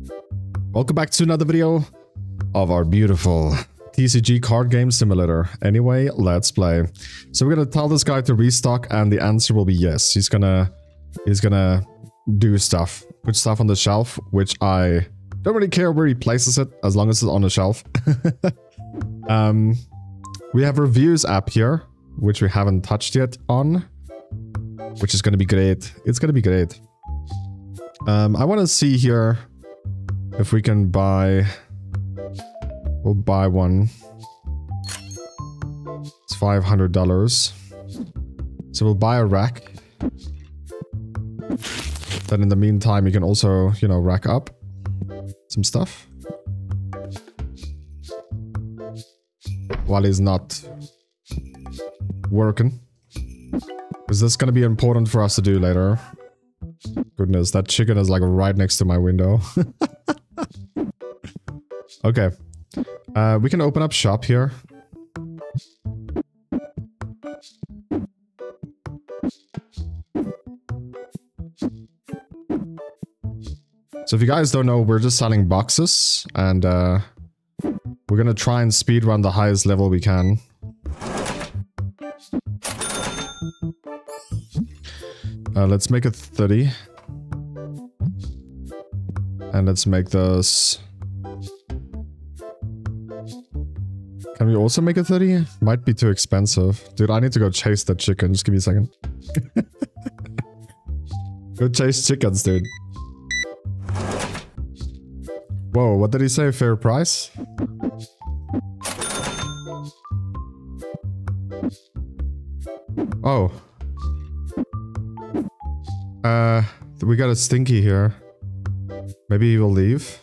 Welcome back to another video of our beautiful TCG card game simulator. Anyway, let's play. So we're gonna tell this guy to restock, and the answer will be yes. He's gonna do stuff, put stuff on the shelf, which I don't really care where he places it as long as it's on the shelf. We have reviews app here, which we haven't touched yet on, which is gonna be great. It's gonna be great. I want to see here if we can buy. We'll buy one. It's $500. So we'll buy a rack. Then in the meantime, you can also, you know, rack up some stuff while he's not working. Is this gonna be important for us to do later? Goodness, that chicken is like right next to my window. Okay. We can open up shop here. So if you guys don't know, we're just selling boxes, and we're gonna try and speedrun the highest level we can. Let's make it 30. And let's make this... Can we also make it 30? Might be too expensive. Dude, I need to go chase that chicken. Just give me a second. Go chase chickens, dude. Whoa, what did he say? Fair price? Oh. We got a stinky here. Maybe he will leave.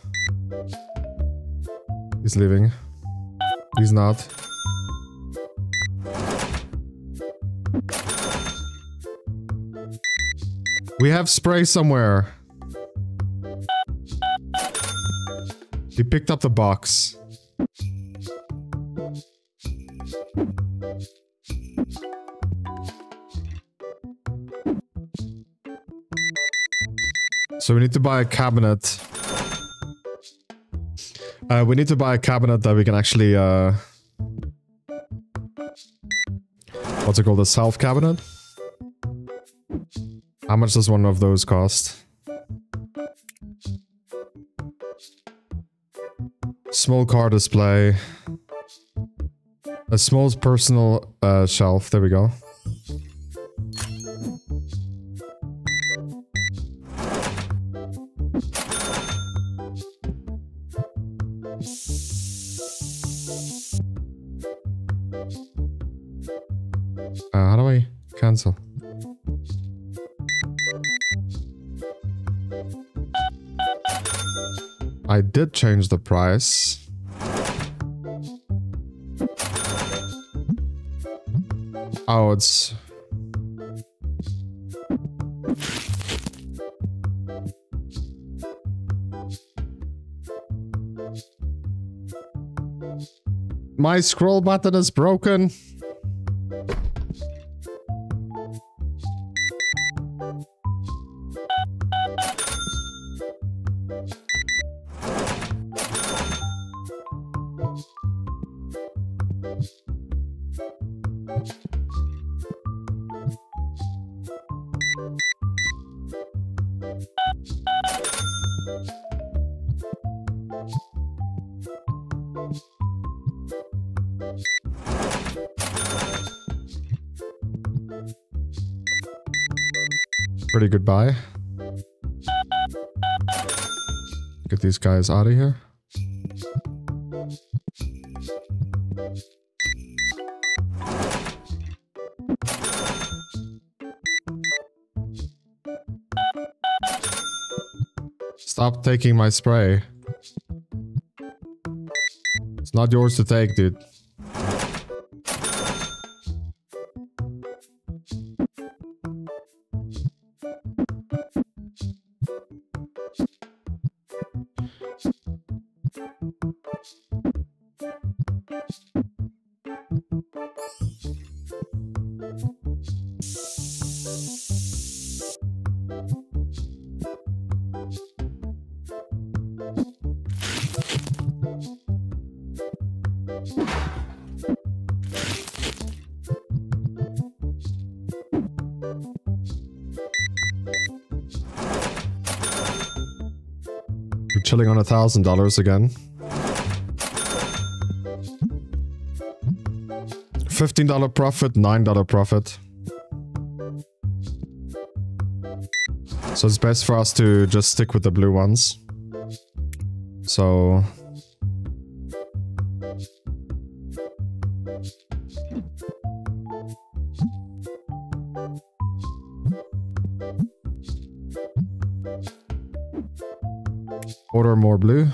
He's leaving. He's not. We have spray somewhere. He picked up the box. So we need to buy a cabinet. We need to buy a cabinet that we can actually, what's it called? A self cabinet? How much does one of those cost? Small car display. A small personal shelf. There we go. How do I cancel? I did change the price. Oh, it's... My scroll button is broken. Pretty good buy. Get these guys out of here. Stop taking my spray. It's not yours to take, dude. We're chilling on $1,000 again. $15 profit, $9 profit. So it's best for us to just stick with the blue ones. So... order more blue.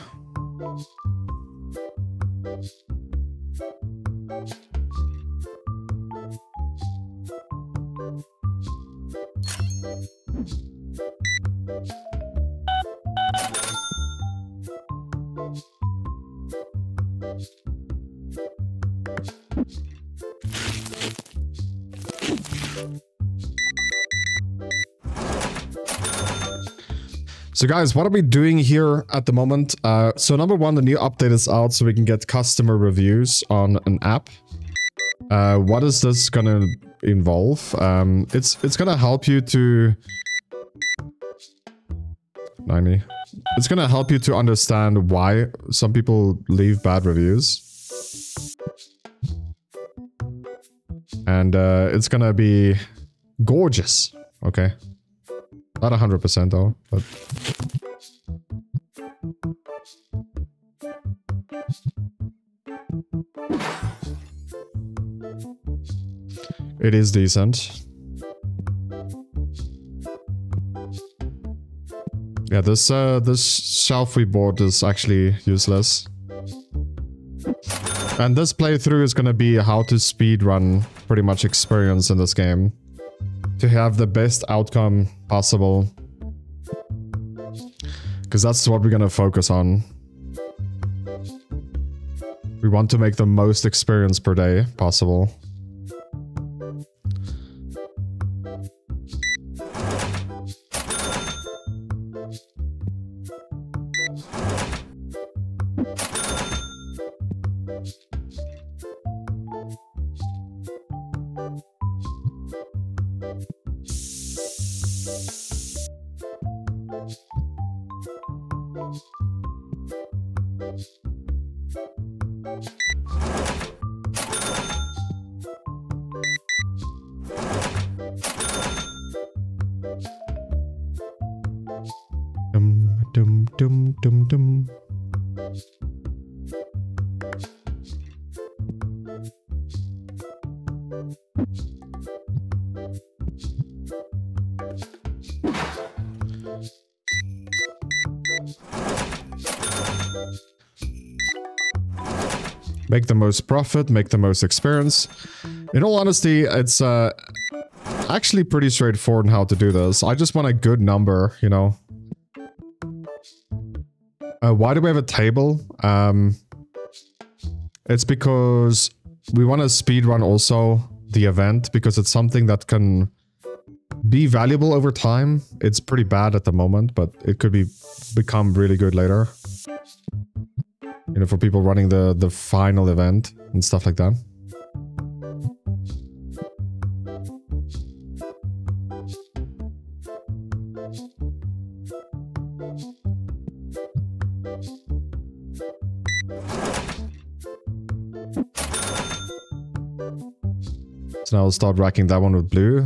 So guys, what are we doing here at the moment? So number one, the new update is out so we can get customer reviews on an app. What is this gonna involve? It's gonna help you to... 90. It's gonna help you to understand why some people leave bad reviews. And it's gonna be gorgeous, okay? Not 100% though, but... it is decent. Yeah, this shelf we bought is actually useless. And this playthrough is gonna be how to speedrun pretty much experience in this game. To have the best outcome possible. Because that's what we're gonna focus on. We want to make the most experience per day possible. Dum dum dum dum. Make the most profit, make the most experience. In all honesty, it's actually pretty straightforward in how to do this. I just want a good number, you know. Why do we have a table? It's because we want to speedrun also the event, because it's something that can be valuable over time. It's pretty bad at the moment, but it could become really good later. You know, for people running the final event and stuff like that. So now I'll start racking that one with blue.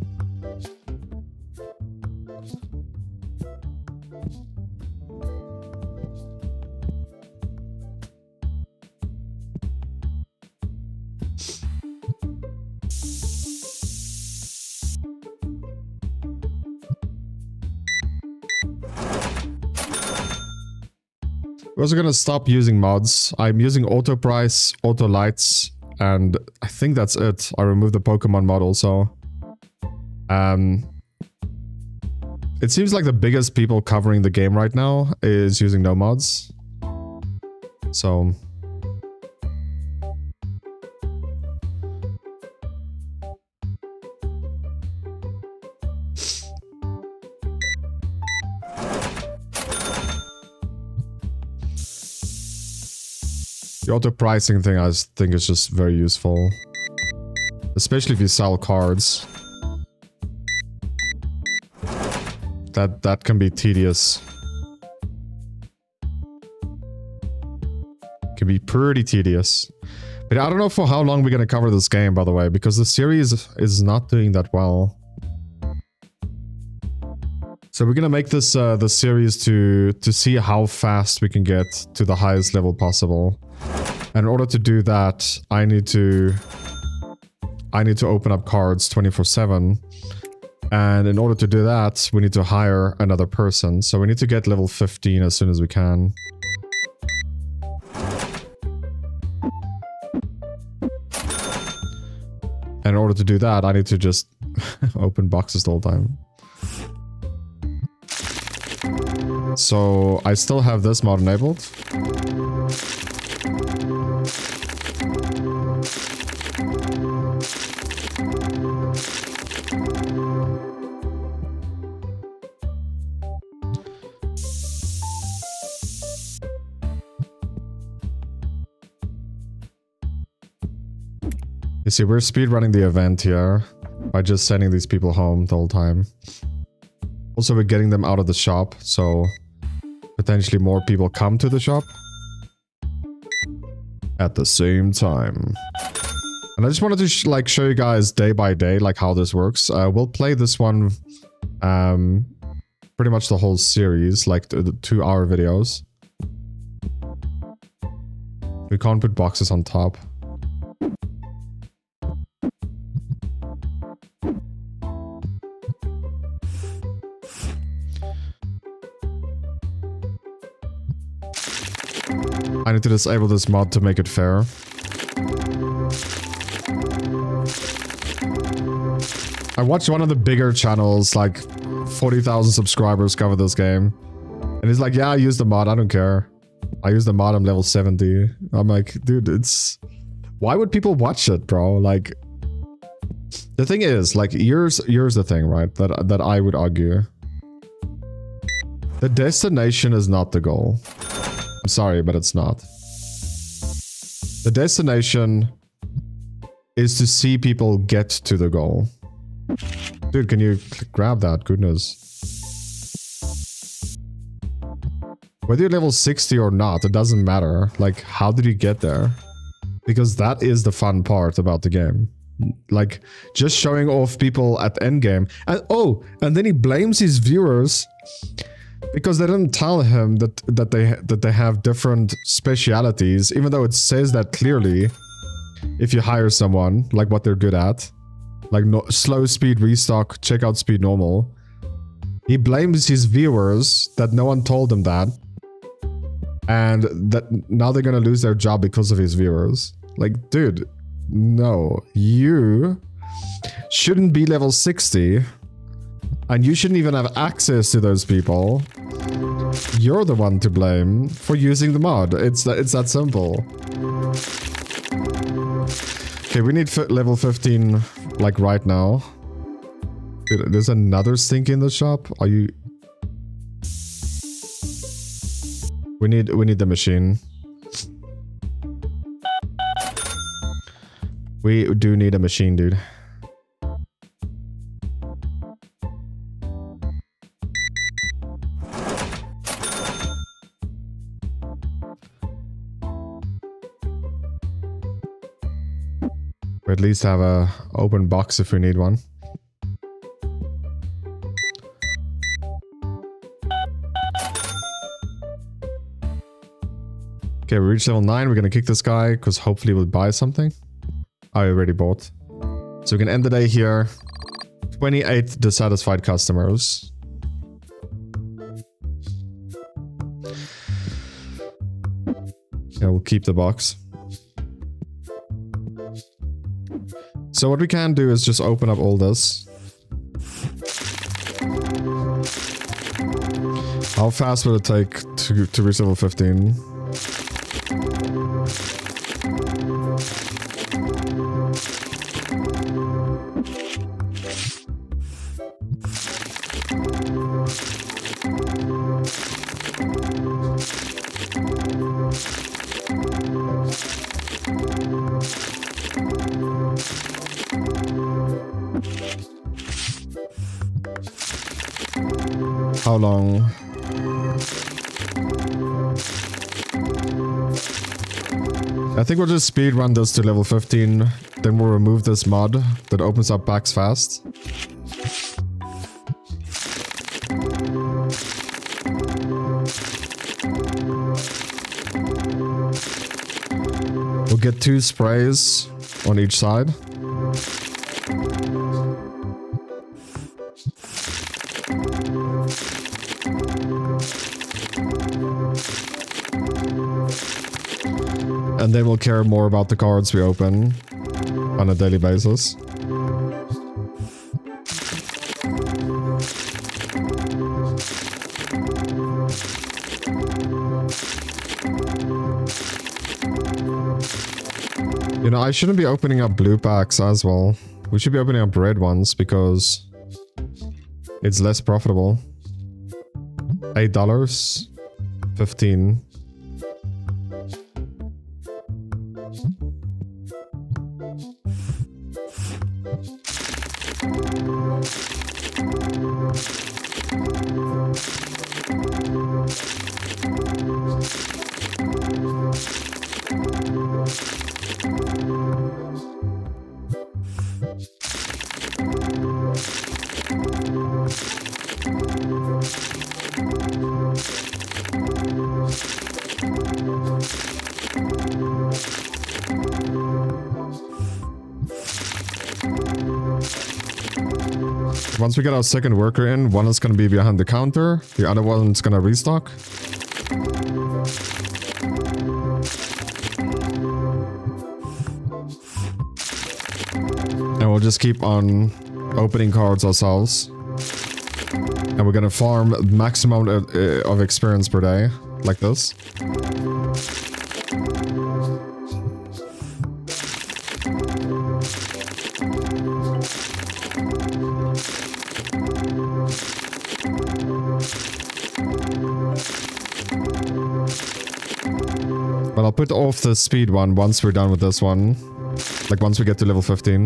We're also gonna stop using mods. I'm using auto price, auto lights, and I think that's it. I removed the Pokemon mod also. It seems like the biggest people covering the game right now is using no mods. So... the auto pricing thing I think is just very useful. Especially if you sell cards. That can be tedious. Can be pretty tedious. But I don't know for how long we're gonna cover this game, by the way, because the series is not doing that well. So we're gonna make this the series to see how fast we can get to the highest level possible. And in order to do that, I need to open up cards 24/7. And in order to do that, we need to hire another person. So we need to get level 15 as soon as we can. And in order to do that, I need to just open boxes the whole time. So I still have this mod enabled. You see, we're speedrunning the event here by just sending these people home the whole time. Also, we're getting them out of the shop, so potentially more people come to the shop at the same time. And I just wanted to show you guys day by day like how this works. We'll play this one pretty much the whole series, like the 2-hour videos. We can't put boxes on top. I need to disable this mod to make it fair. I watched one of the bigger channels, like 40,000 subscribers, cover this game. And he's like, yeah, I use the mod, I don't care. I use the mod, I'm level 70. I'm like, dude, it's... Why would people watch it, bro? Like... The thing is, like, here's the thing, right? That I would argue. The destination is not the goal. I'm sorry, but it's not. The destination is to see people get to the goal. Dude, can you grab that? Goodness. Whether you're level 60 or not, it doesn't matter. Like, how did you get there? Because that is the fun part about the game. Like, just showing off people at endgame. And oh, and then he blames his viewers because they didn't tell him that they have different specialities, even though it says that clearly if you hire someone, like what they're good at. Like no, slow speed restock, checkout speed normal. He blames his viewers that no one told them that. And that now they're gonna lose their job because of his viewers. Like, dude, no. You shouldn't be level 60. And you shouldn't even have access to those people. You're the one to blame for using the mod. It's that simple. Okay, we need level 15, like, right now. Dude, there's another stink in the shop? Are you... We need the machine. We do need a machine, dude. We at least have a open box if we need one. Okay, we reached level 9. We're gonna kick this guy because hopefully we'll buy something. I already bought. So we can end the day here. 28 dissatisfied customers. Yeah, we'll keep the box. So what we can do is just open up all this. How fast will it take to reach level 15? How long? I think we'll just speed run this to level 15. Then we'll remove this mod that opens up packs fast. We'll get 2 sprays on each side. And then we'll care more about the cards we open on a daily basis. You know, I shouldn't be opening up blue packs as well. We should be opening up red ones because it's less profitable. $8, 15. Once we get our second worker in, one is going to be behind the counter, the other one's going to restock. And we'll just keep on opening cards ourselves. And we're going to farm maximum of experience per day, like this. But I'll put off the speed one once we're done with this one. Like once we get to level 15.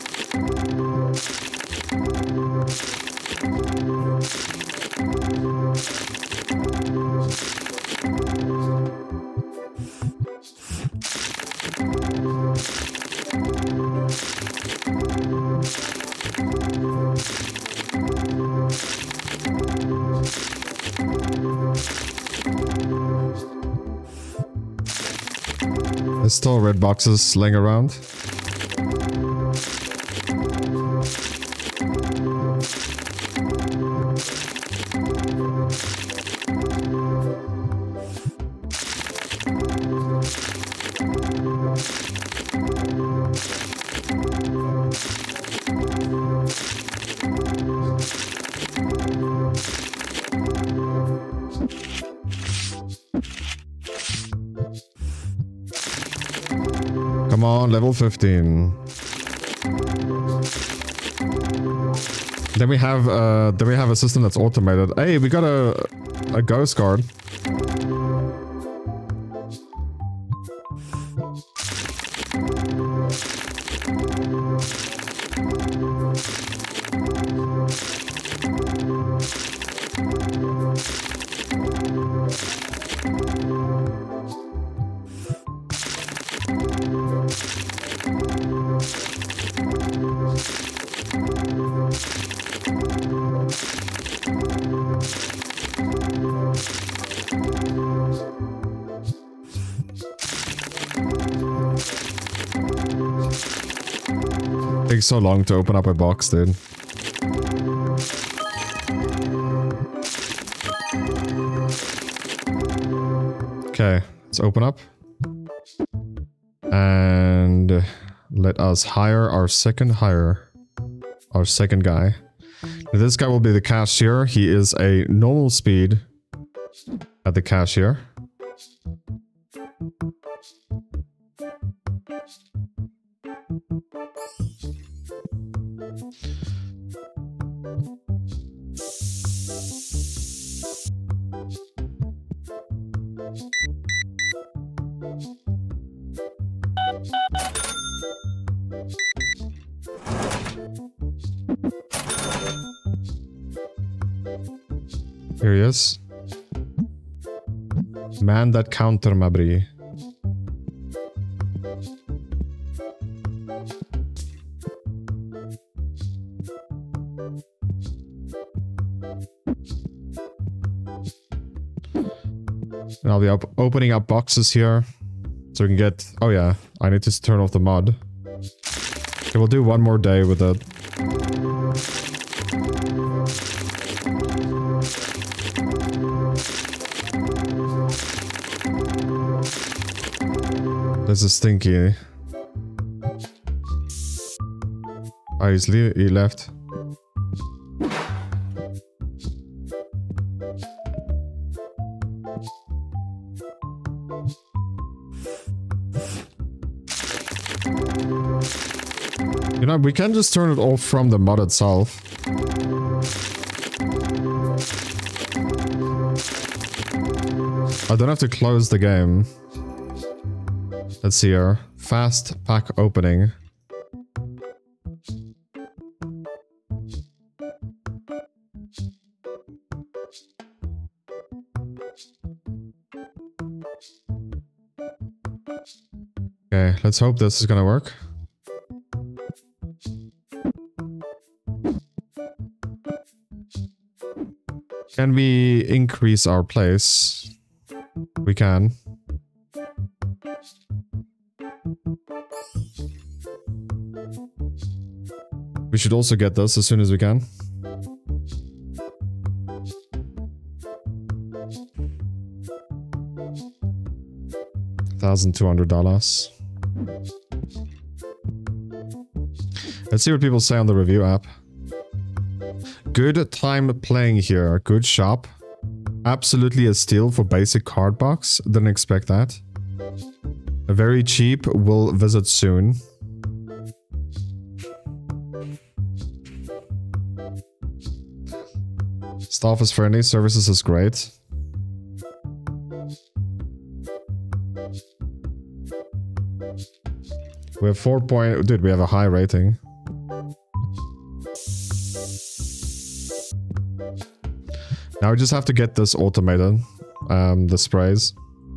There's still red boxes laying around. Come on, level 15. Then we have a system that's automated. Hey, we got a ghost card. Takes so long to open up a box, dude. Okay, let's open up. And let us hire our second guy. Now, this guy will be the cashier. He is a normal speed at the cashier. Here he is. Man that counter, Mabri. I'll be opening up boxes here. So we can get... Oh yeah, I need to turn off the mod. Okay, we'll do one more day with it. This is stinky. Oh, he left. You know, we can just turn it off from the mod itself. I don't have to close the game. Let's see here. Fast pack opening. Okay, let's hope this is gonna work. Can we increase our place? We can. We should also get this as soon as we can. $1,200. Let's see what people say on the review app. Good time playing here. Good shop. Absolutely a steal for basic card box. Didn't expect that. Very cheap. Will visit soon. Staff is friendly. Services is great. We have 4 point... Dude, we have a high rating. Now we just have to get this automated. The sprays.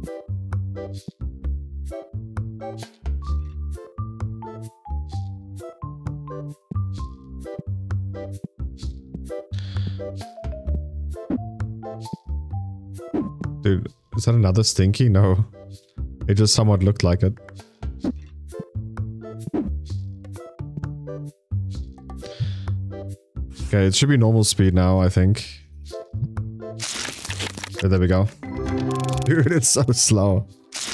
Dude, is that another stinky? No. It just somewhat looked like it. Okay, it should be normal speed now, I think. Yeah, there we go. Dude, it's so slow.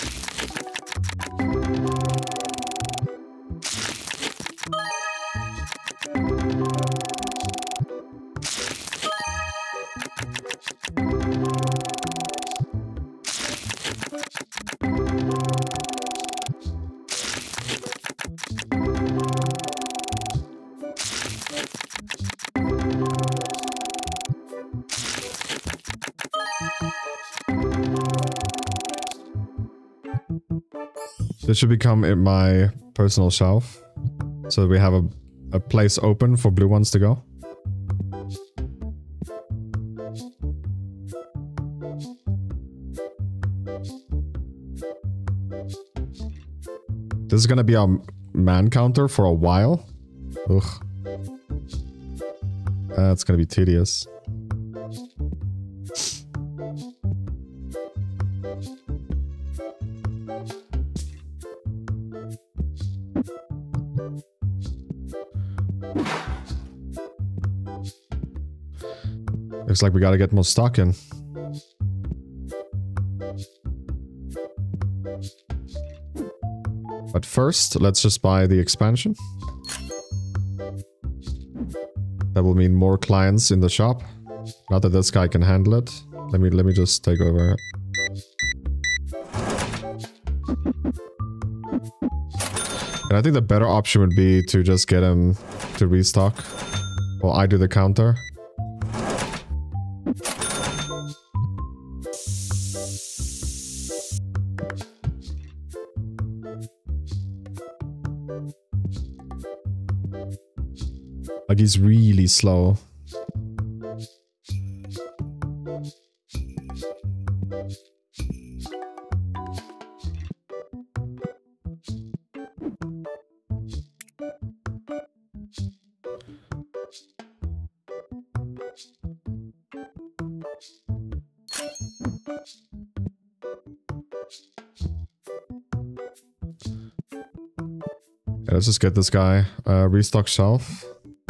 This should become my personal shelf. So we have a place open for blue ones to go. This is gonna be our man counter for a while. Ugh. That's gonna be tedious. Looks like we gotta get more stock in. But first, let's just buy the expansion. That will mean more clients in the shop. Not that this guy can handle it. Let me just take over. And I think the better option would be to just get him to restock. While I do the counter. Like, he's really slow. Yeah, let's just get this guy. Restock shelf.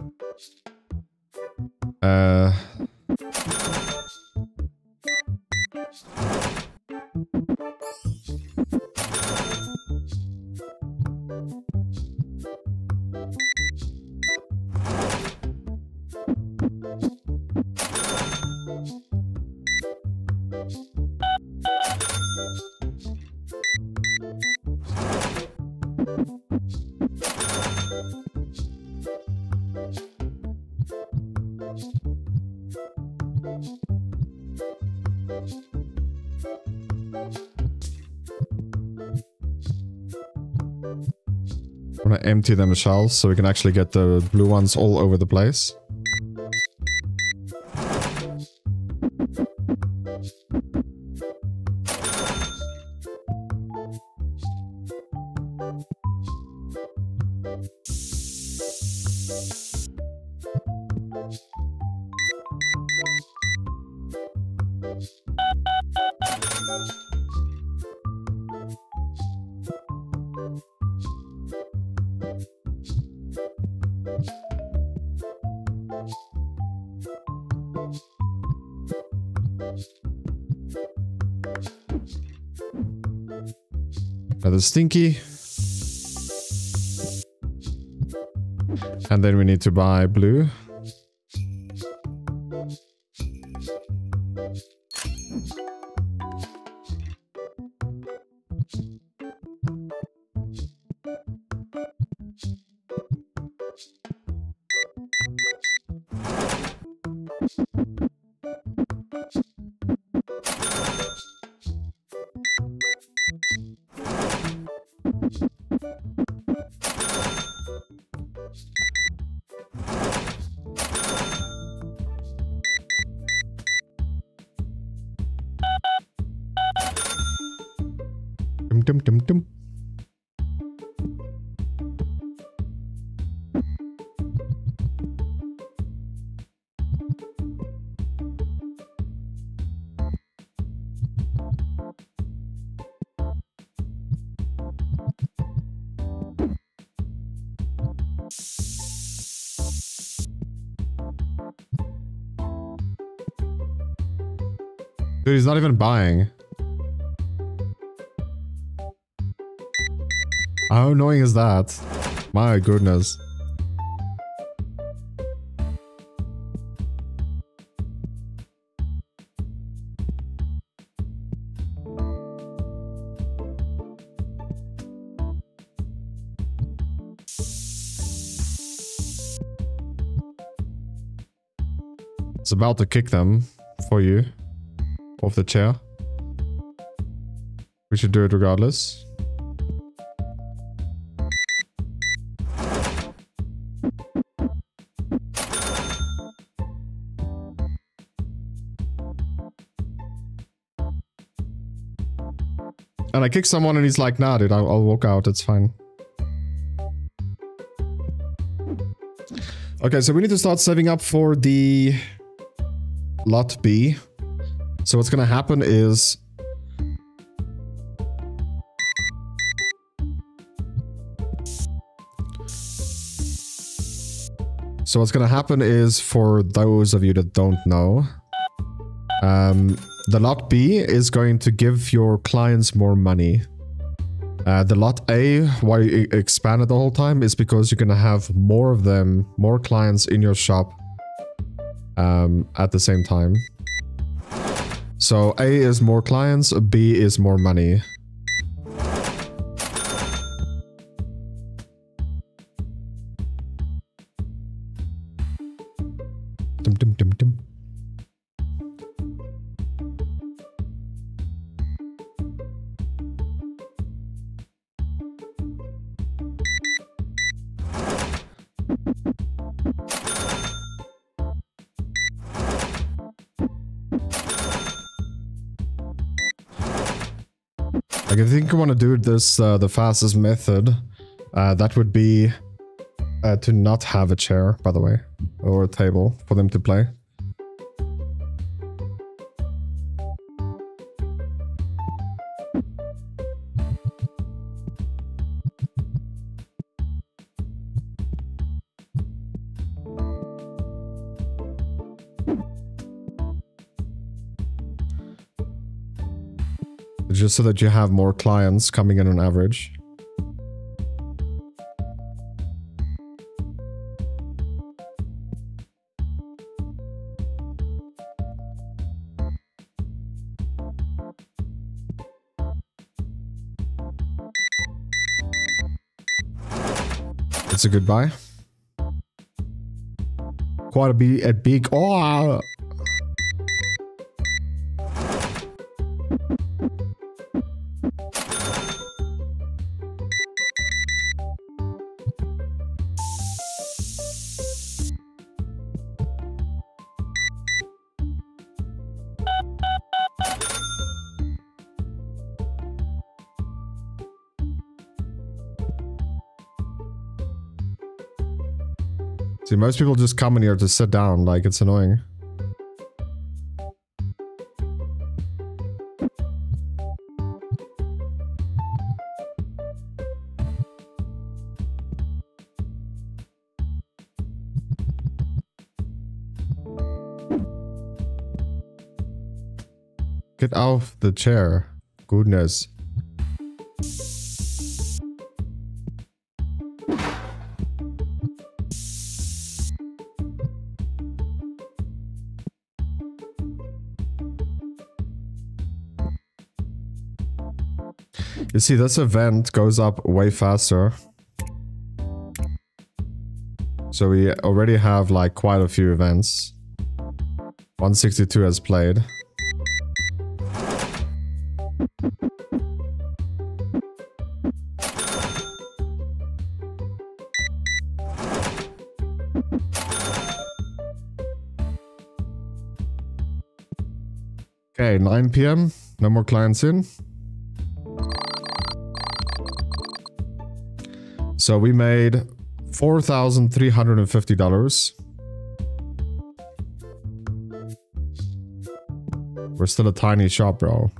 I'm gonna empty them shelves so we can actually get the blue ones all over the place. Another stinky. And then we need to buy blue. Dum dum dum. Dude, he's not even buying. How annoying is that? My goodness. It's about to kick them for you off the chair. We should do it regardless. And I kick someone and he's like, nah, dude, I'll walk out. It's fine. Okay, so we need to start saving up for the lot B. So what's gonna happen is... So what's gonna happen is, for those of you that don't know, the lot B is going to give your clients more money. The lot A, why you expand it the whole time, is because you're gonna have more of them, more clients in your shop at the same time. So A is more clients, B is more money. Dum dum dum dum. Like, I think you want to do this the fastest method. That would be to not have a chair, by the way, or a table for them to play. Just so that you have more clients coming in on average. It's a good buy. Quite a big. Oh! See, most people just come in here to sit down, like it's annoying. Get off the chair. Goodness. You see, this event goes up way faster. So we already have like quite a few events. 162 has played. Okay, 9 PM. No more clients in. So we made $4,350. We're still a tiny shop, bro.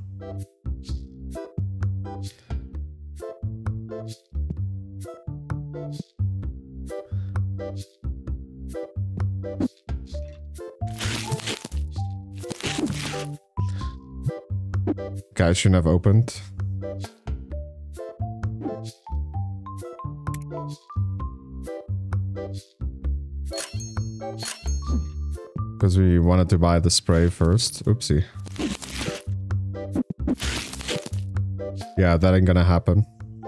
Okay, I shouldn't have opened. Because we wanted to buy the spray first. Oopsie. Yeah, that ain't gonna happen.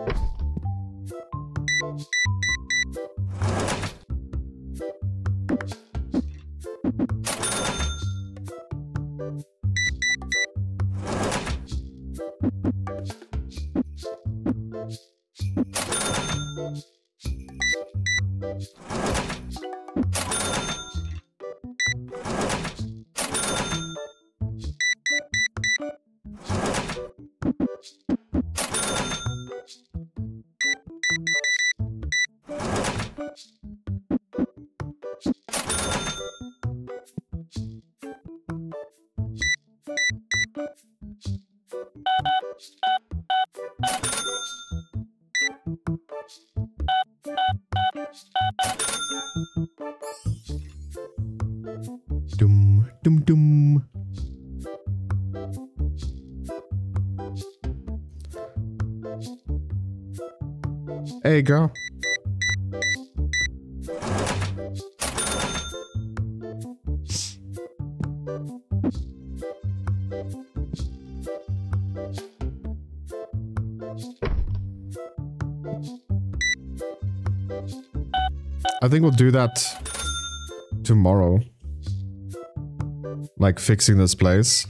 Dum dum dum. Hey, girl. I think we'll do that tomorrow. Like fixing this place.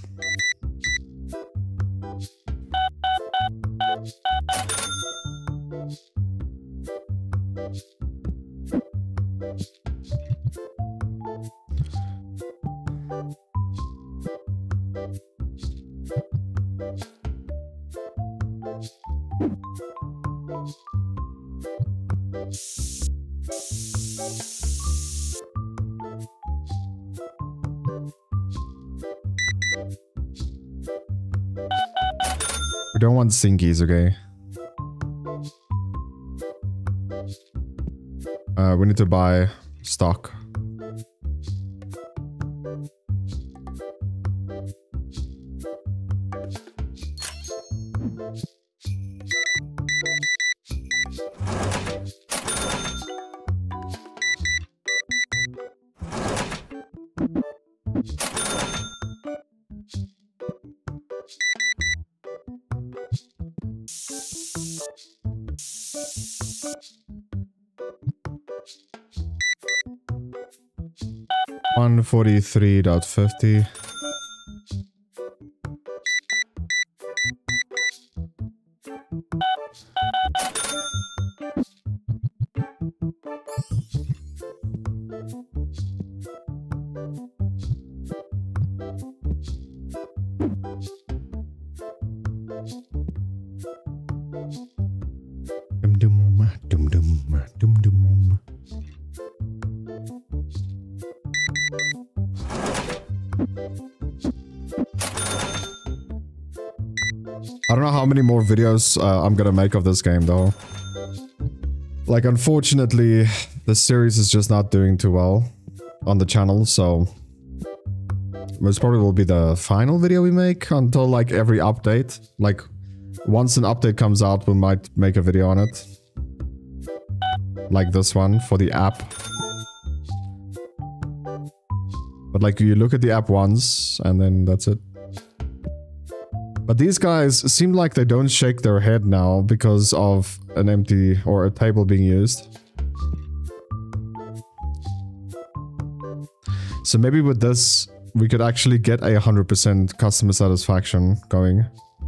We don't want sinkies, okay? We need to buy stock. $143.50. Dum dum dum dum. I don't know how many more videos I'm gonna make of this game though. Like, unfortunately, the series is just not doing too well on the channel, so most probably will be the final video we make until like every update. Like, once an update comes out, we might make a video on it. Like this one for the app. But like, you look at the app once and then that's it. But these guys seem like they don't shake their head now because of an empty or a table being used. So maybe with this, we could actually get a 100% customer satisfaction going.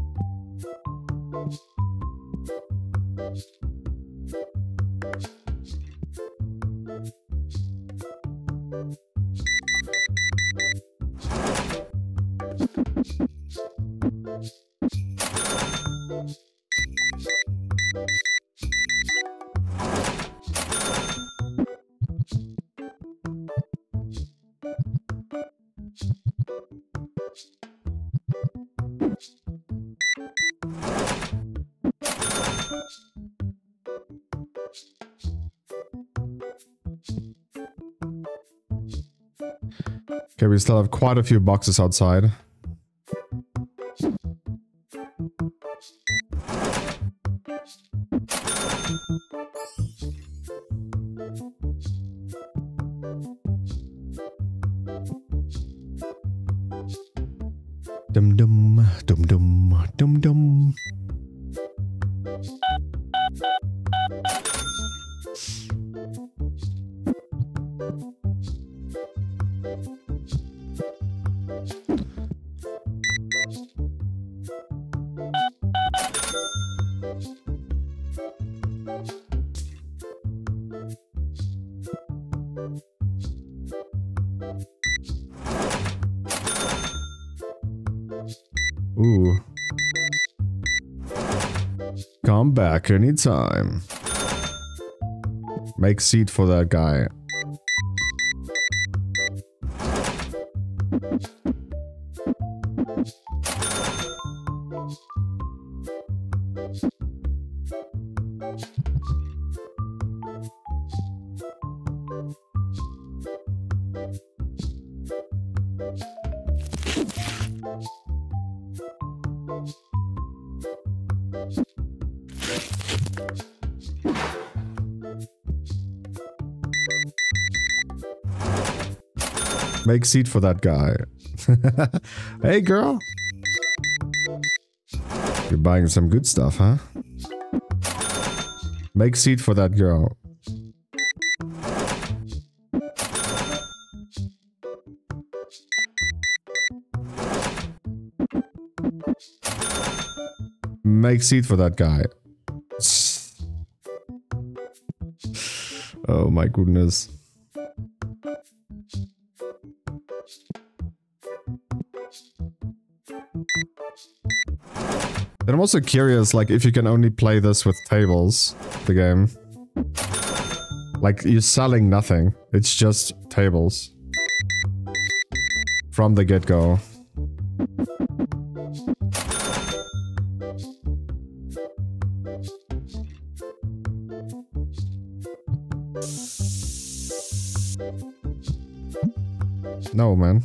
Okay, we still have quite a few boxes outside. Dum dum dum dum dum dum. Ooh. Come back anytime. Make seat for that guy. Make seat for that guy. Hey, girl. You're buying some good stuff, huh? Make seat for that girl. Make seat for that guy. Oh my goodness. And I'm also curious, like, if you can only play this with tables, the game. Like, you're selling nothing. It's just tables. From the get-go. No, man.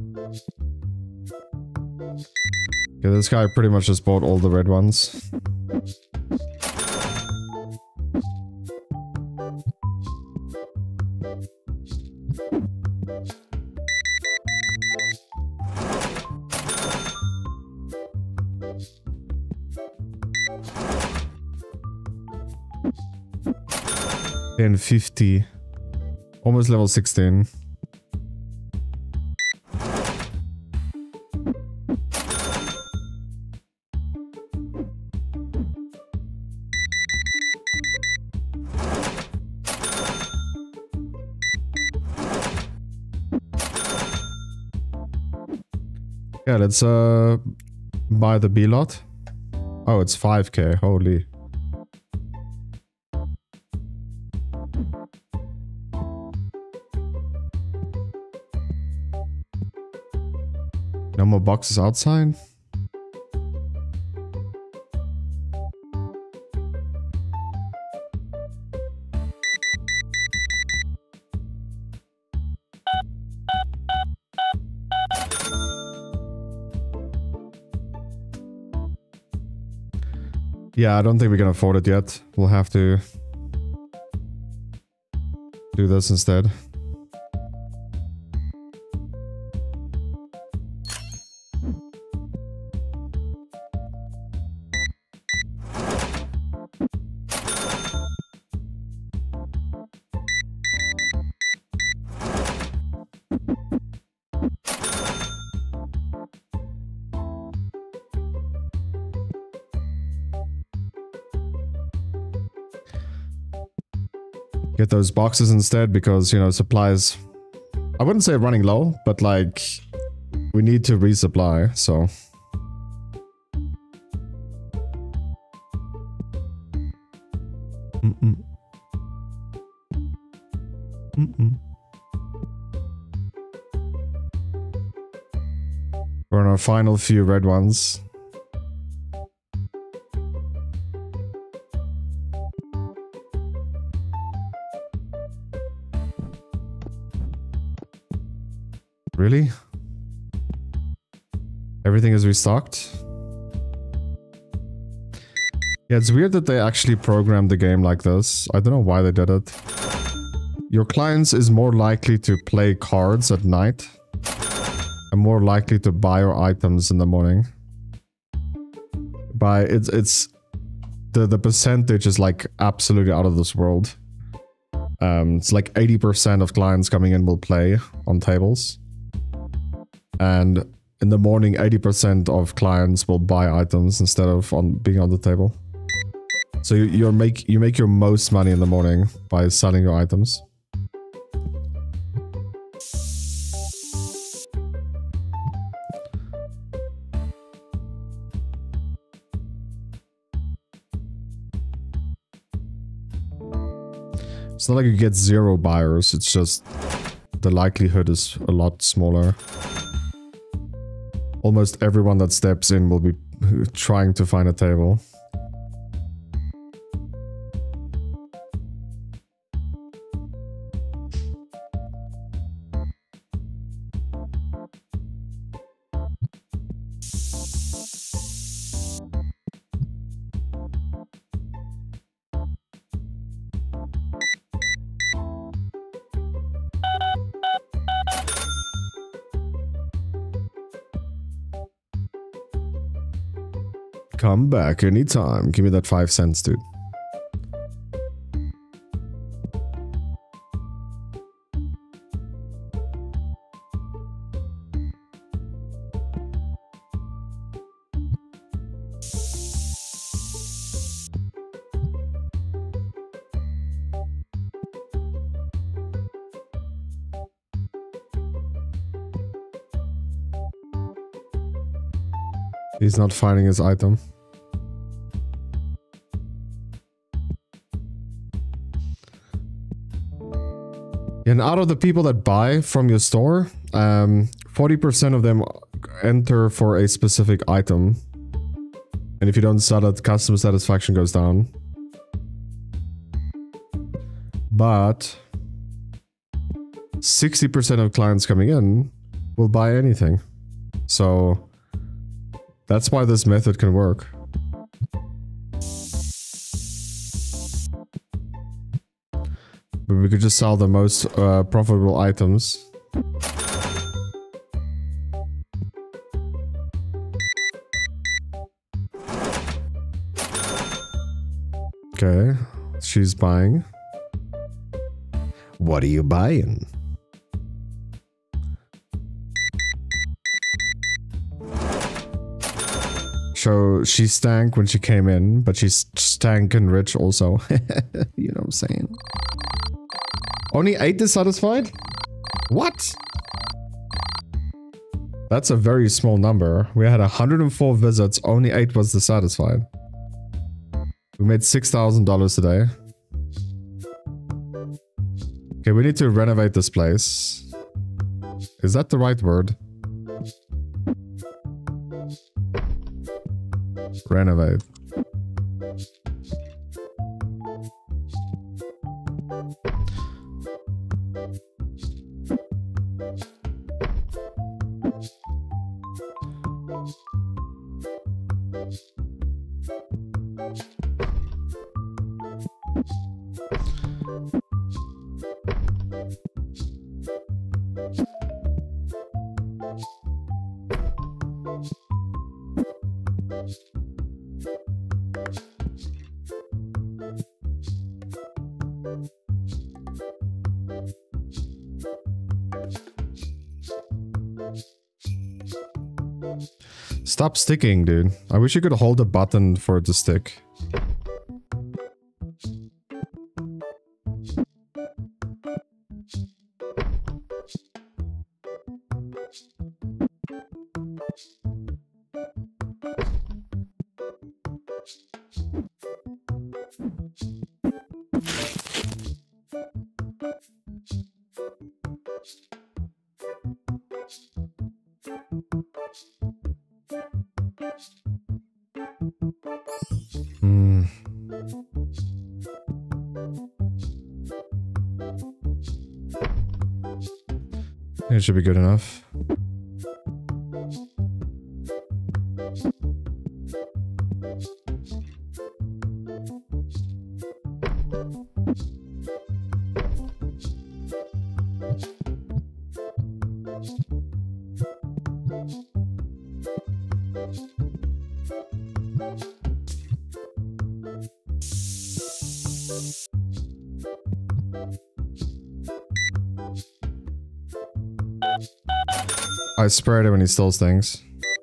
Okay, this guy pretty much just bought all the red ones. And 50. Almost level 16. Yeah, let's buy the B lot. Oh, it's 5k, holy. No more boxes outside. Yeah, I don't think we can afford it yet. We'll have to do this instead. Get those boxes instead because, you know, supplies... I wouldn't say running low, but like... we need to resupply, so... We're on our final few red ones. Really? Everything is restocked? Yeah, it's weird that they actually programmed the game like this. I don't know why they did it. Your clients is more likely to play cards at night and more likely to buy your items in the morning. It's the percentage is like absolutely out of this world. It's like 80% of clients coming in will play on tables. And in the morning, 80% of clients will buy items instead of being on the table. So you make your most money in the morning by selling your items. It's not like you get 0 buyers, it's just the likelihood is a lot smaller. Almost everyone that steps in will be trying to find a table. Come back anytime. Give me that 5 cents, dude. He's not finding his item. And out of the people that buy from your store, 40% of them enter for a specific item. And if you don't sell it, customer satisfaction goes down. But 60% of clients coming in will buy anything. So that's why this method can work. But we could just sell the most profitable items. Okay, she's buying. What are you buying? So she stank when she came in, but she's stank and rich also. You know what I'm saying? Only 8 dissatisfied? What? That's a very small number. We had 104 visits, only 8 was dissatisfied. We made $6,000 today. Okay, we need to renovate this place. Is that the right word? Renovate. Stop sticking, dude. I wish you could hold a button for it to stick. It should be good enough. I sprayed him when he steals things.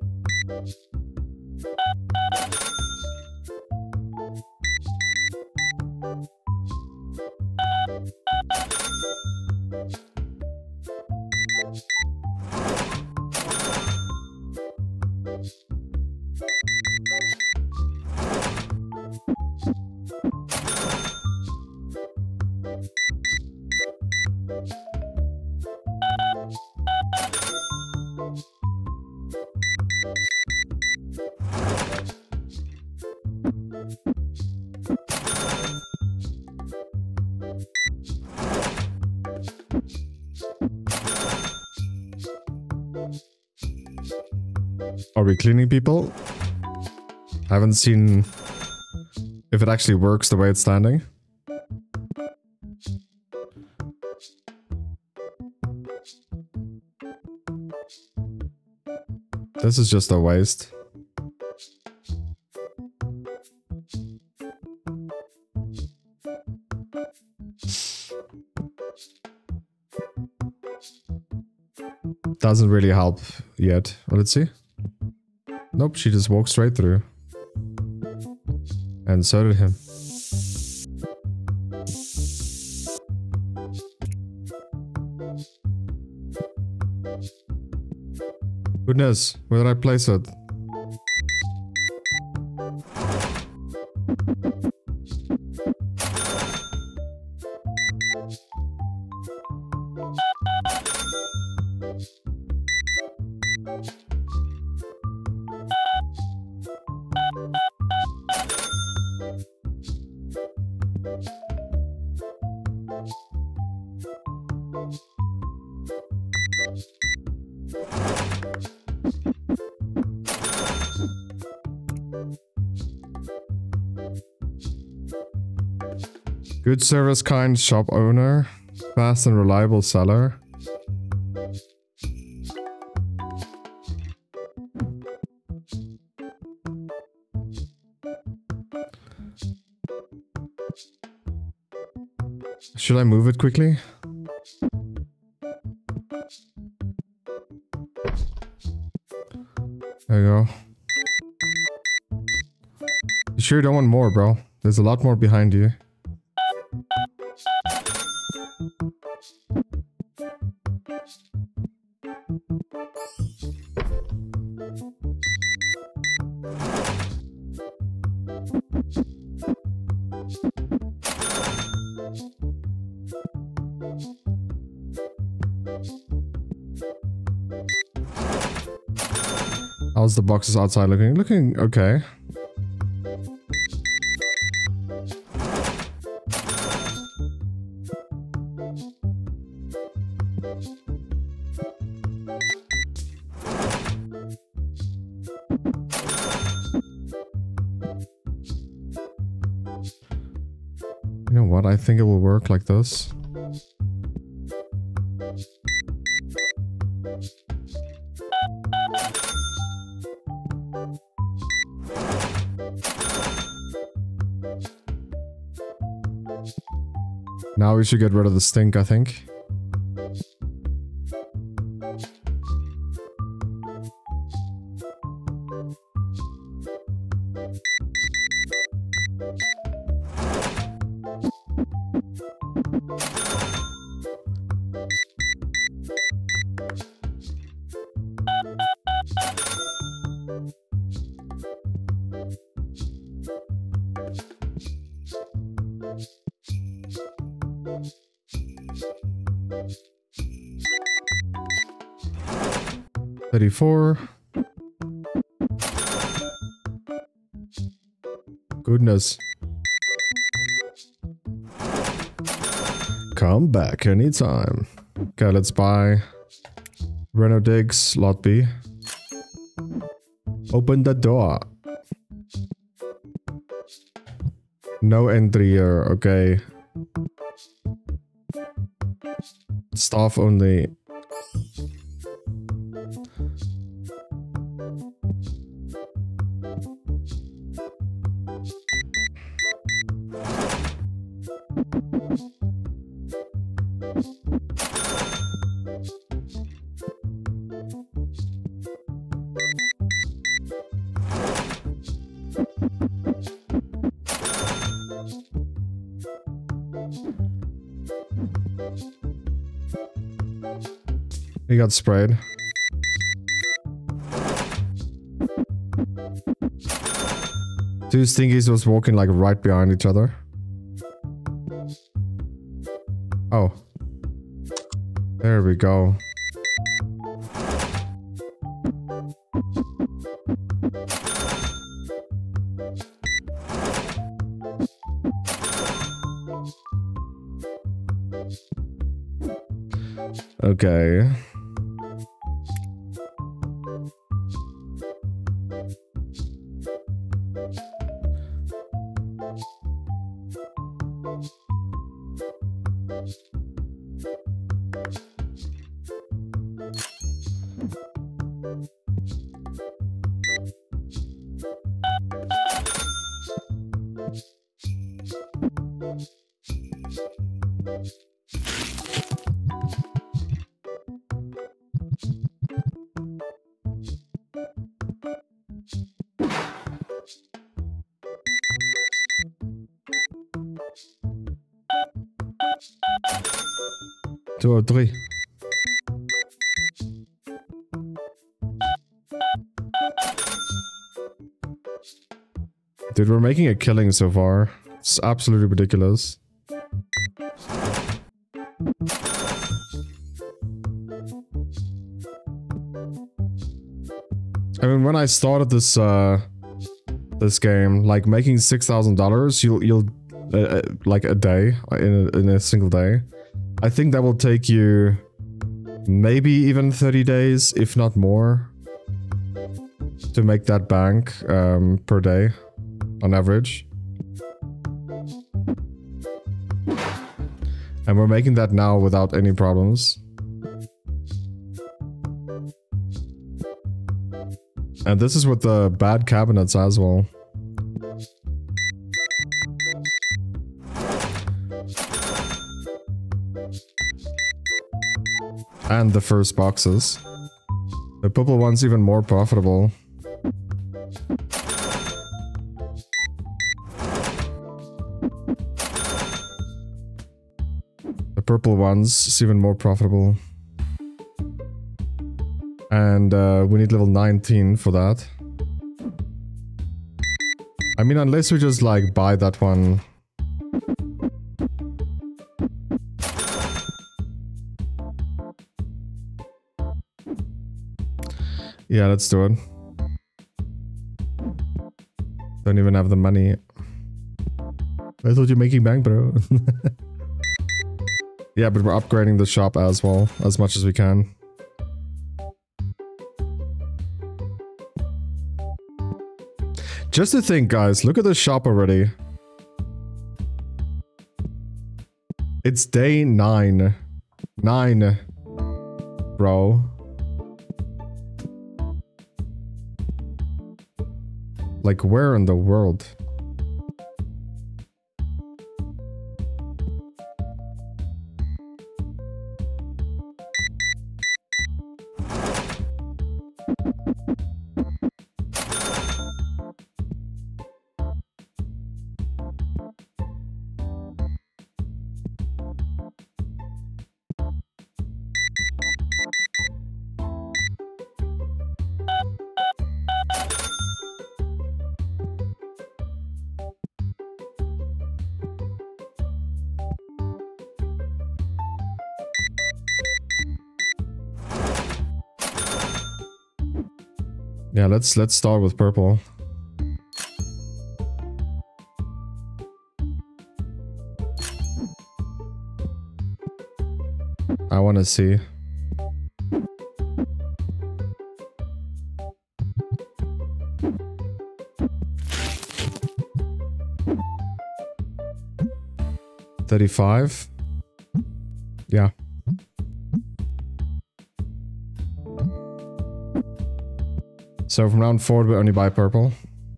Are we cleaning people? I haven't seen if it actually works the way it's standing. This is just a waste. Doesn't really help yet. Well, let's see. Nope, she just walked straight through. And so did him. Goodness, where did I place it? Good service, kind shop owner, fast and reliable seller. Should I move it quickly? There you go. You sure don't want more, bro? There's a lot more behind you. How's the boxes outside looking? Looking okay. You know what? I think it will work like this. Now we should get rid of the stink, I think. $34. Goodness. Come back anytime. Okay, let's buy Reno Digs, Lot B. Open the door. No entry here, okay. Staff only. He got sprayed. Two stinkies was walking like right behind each other. Oh. There we go. Okay. Two or three. Dude, we're making a killing so far. It's absolutely ridiculous. I mean, when I started this this game, like making $6,000, you'll like a day in a single day. I think that will take you maybe even 30 days, if not more, to make that bank per day on average. And we're making that now without any problems. And this is with the bad cabinets as well. And the first boxes. The purple one's even more profitable. The purple one's is even more profitable. And we need level 19 for that. I mean, unless we just like buy that one. Yeah, let's do it. Don't even have the money. I thought you're making bank, bro. Yeah, but we're upgrading the shop as well, as much as we can. Just to think, guys, look at the shop already. It's day 9. 9. Bro. Like, where in the world? Yeah, let's start with purple. I want to see. $35. Yeah. So from round 4 we only buy purple.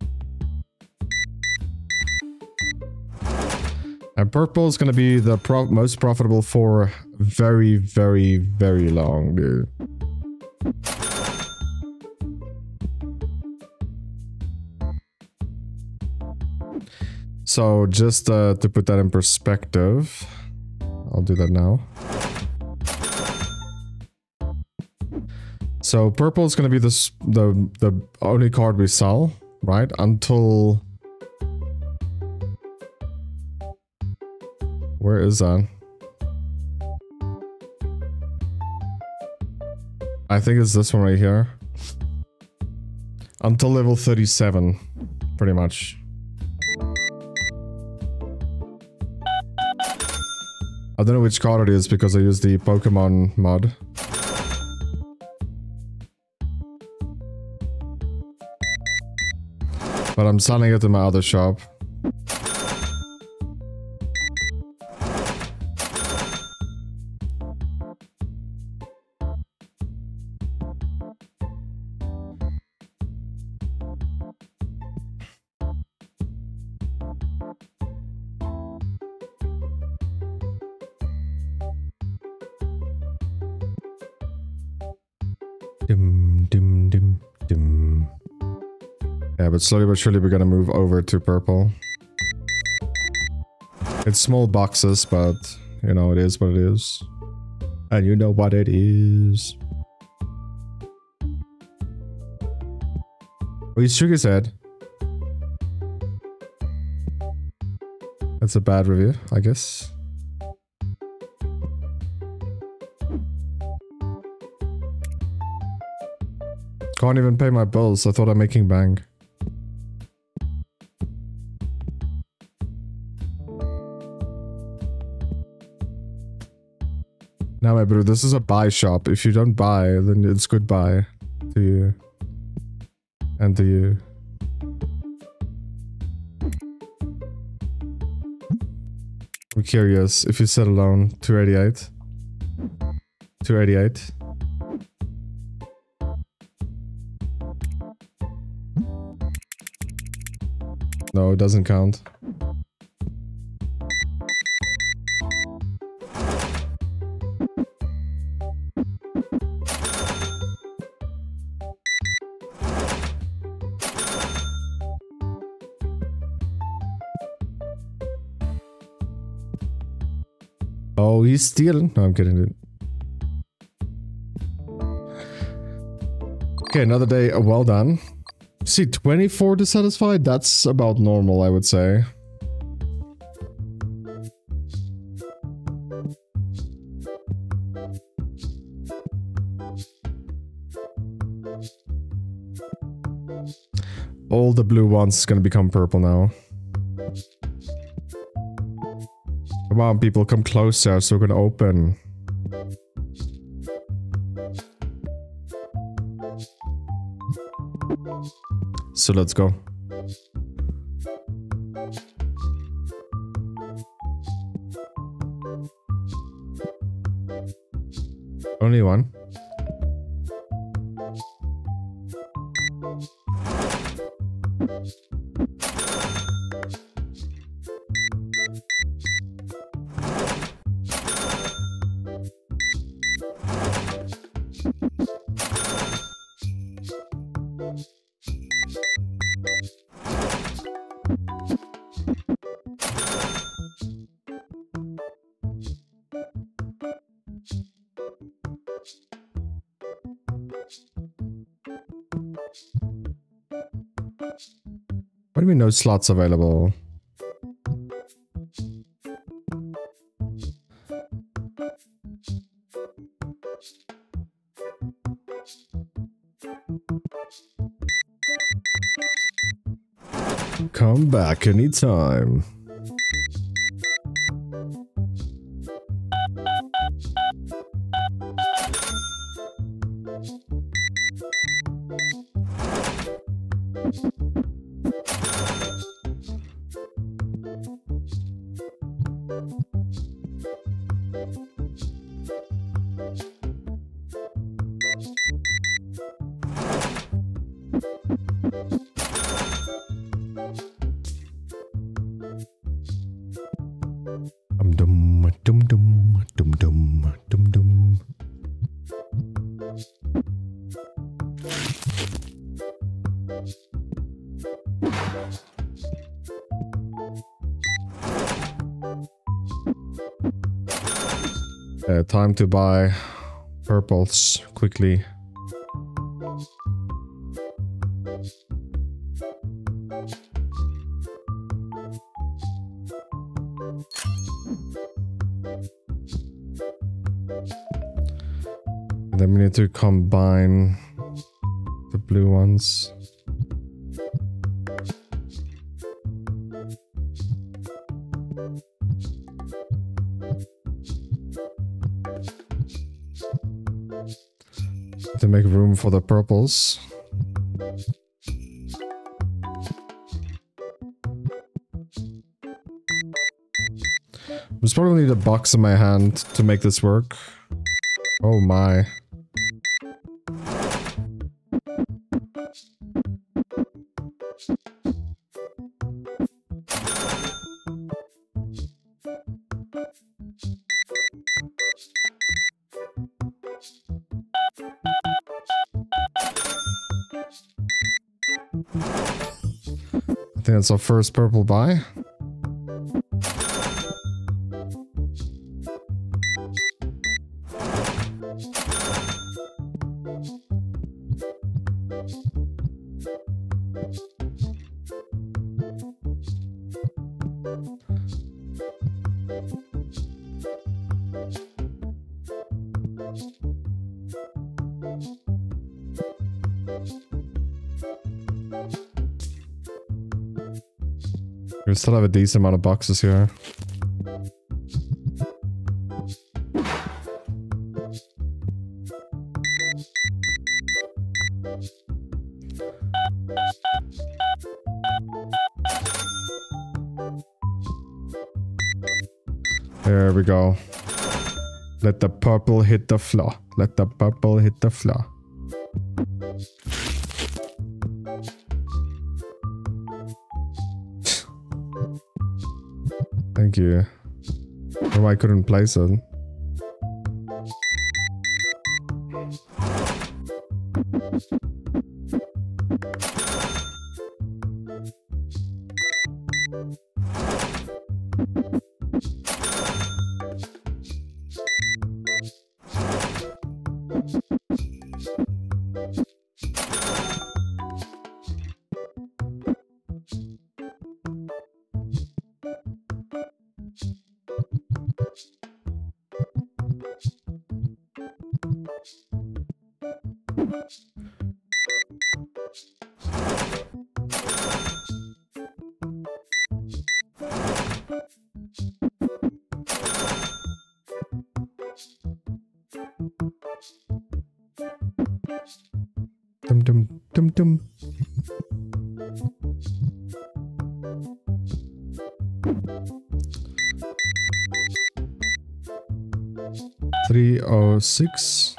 And purple is gonna be the most profitable for very, very, very long, dude. So just to put that in perspective, I'll do that now. So purple is going to be the only card we sell, right? Until... Where is that? I think it's this one right here. Until level 37, pretty much. I don't know which card it is because I use the Pokemon mod. But I'm selling it in my other shop. Dim, dim, dim, dim. Yeah, but slowly but surely we're gonna move over to purple. It's small boxes, but you know, it is what it is. And you know what it is. Oh, he shook his head. That's a bad review, I guess. Can't even pay my bills. I thought I'm making bank. Now, my bro, this is a buy shop. If you don't buy, then it's goodbye to you. And to you. I'm curious if you sit alone. 288. 288. No, it doesn't count. Oh, he's stealing. No, I'm kidding. Okay, another day. Well done. See, 24 dissatisfied? That's about normal, I would say. All the blue ones is gonna become purple now. Come on, people, come closer so we're gonna open. So let's go. Only one. What do you mean no slots available? Come back anytime. Time to buy purples quickly. And then we need to combine the blue ones. To make room for the purples. There's probably need a box in my hand to make this work. Oh my. I think that's our first purple buy. We still have a decent amount of boxes here. There we go. Let the purple hit the floor. Let the purple hit the floor. Thank you. Oh, I couldn't place it. Dum dum dum dum. $306.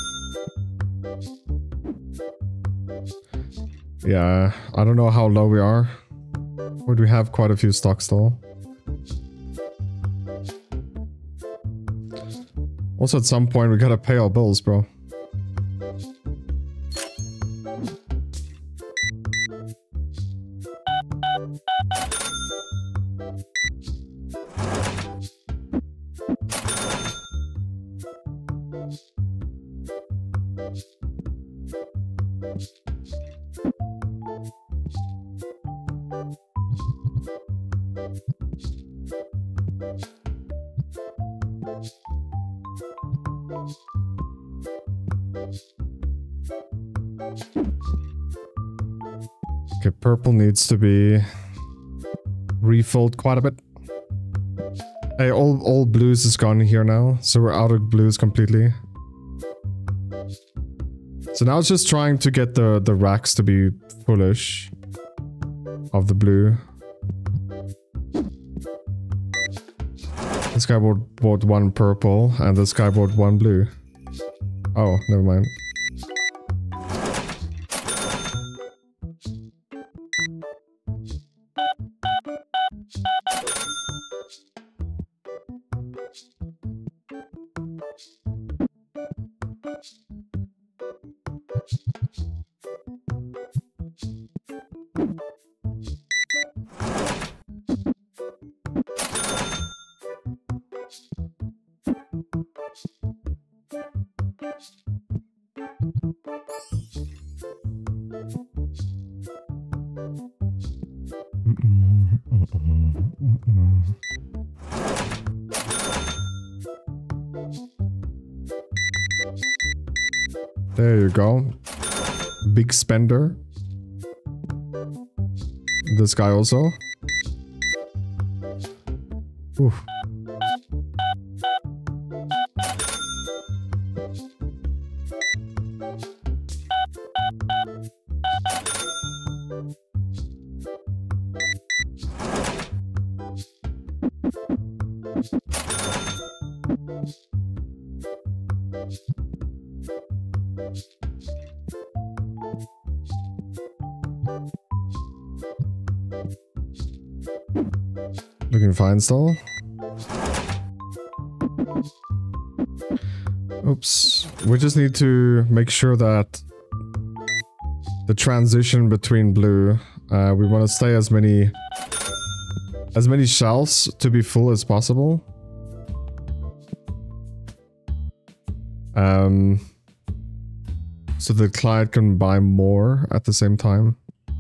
Yeah, I don't know how low we are. But we have quite a few stocks though. Also at some point we gotta pay our bills, bro. Okay, purple needs to be refilled quite a bit. Hey, all blues is gone here now, so we're out of blues completely. So now it's just trying to get the racks to be fullish of the blue. This guy bought one purple, and this guy bought one blue. Oh, never mind. There you go. Big spender. This guy also. Oof. Looking fine still. Oops. We just need to make sure that the transition between blue, we want to stay as many shelves to be full as possible. So the client can buy more at the same time.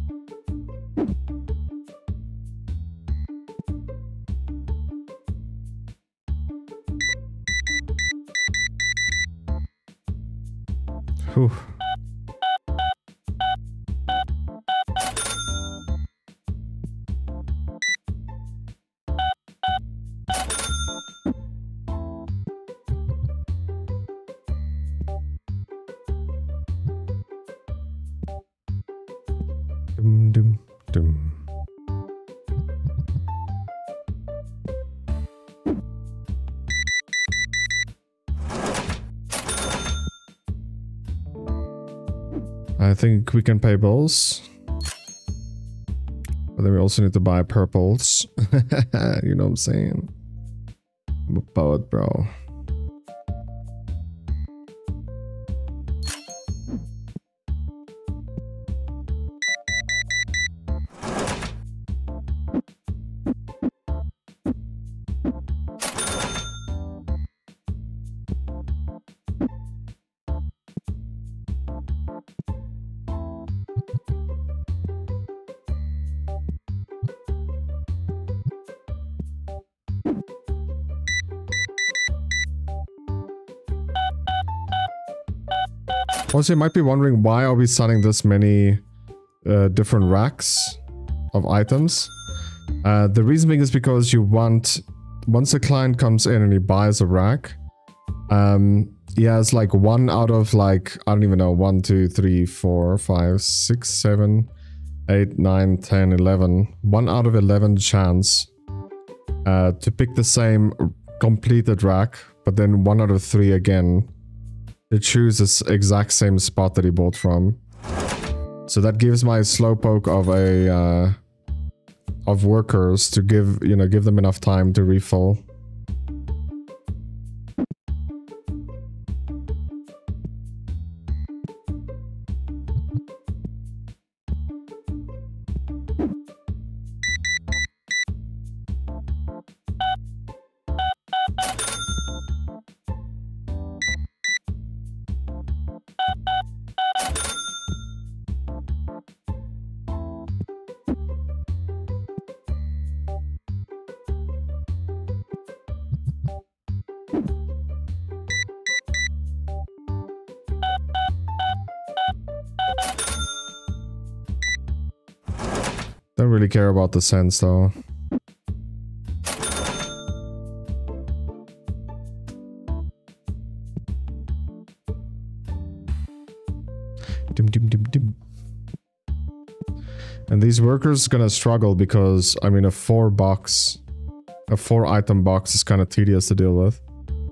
Whew. Dum dum dum. I think we can pay bills. But then we also need to buy purples. You know what I'm saying? I'm a poet, bro. Also, you might be wondering, why are we selling this many different racks of items? The reason being is because you want, once a client comes in and he buys a rack, he has like 1 out of like, I don't even know, 1, 2, 3, 4, 5, 6, 7, 8, 9, 10, 11. 1 out of 11 chance to pick the same completed rack, but then 1 out of 3 again to choose this exact same spot that he bought from. So that gives my slowpoke of a of workers to give them enough time to refill. Don't really care about the sense though. Dim, dim, dim, dim. And these workers gonna struggle because, I mean, a 4 item box is kind of tedious to deal with.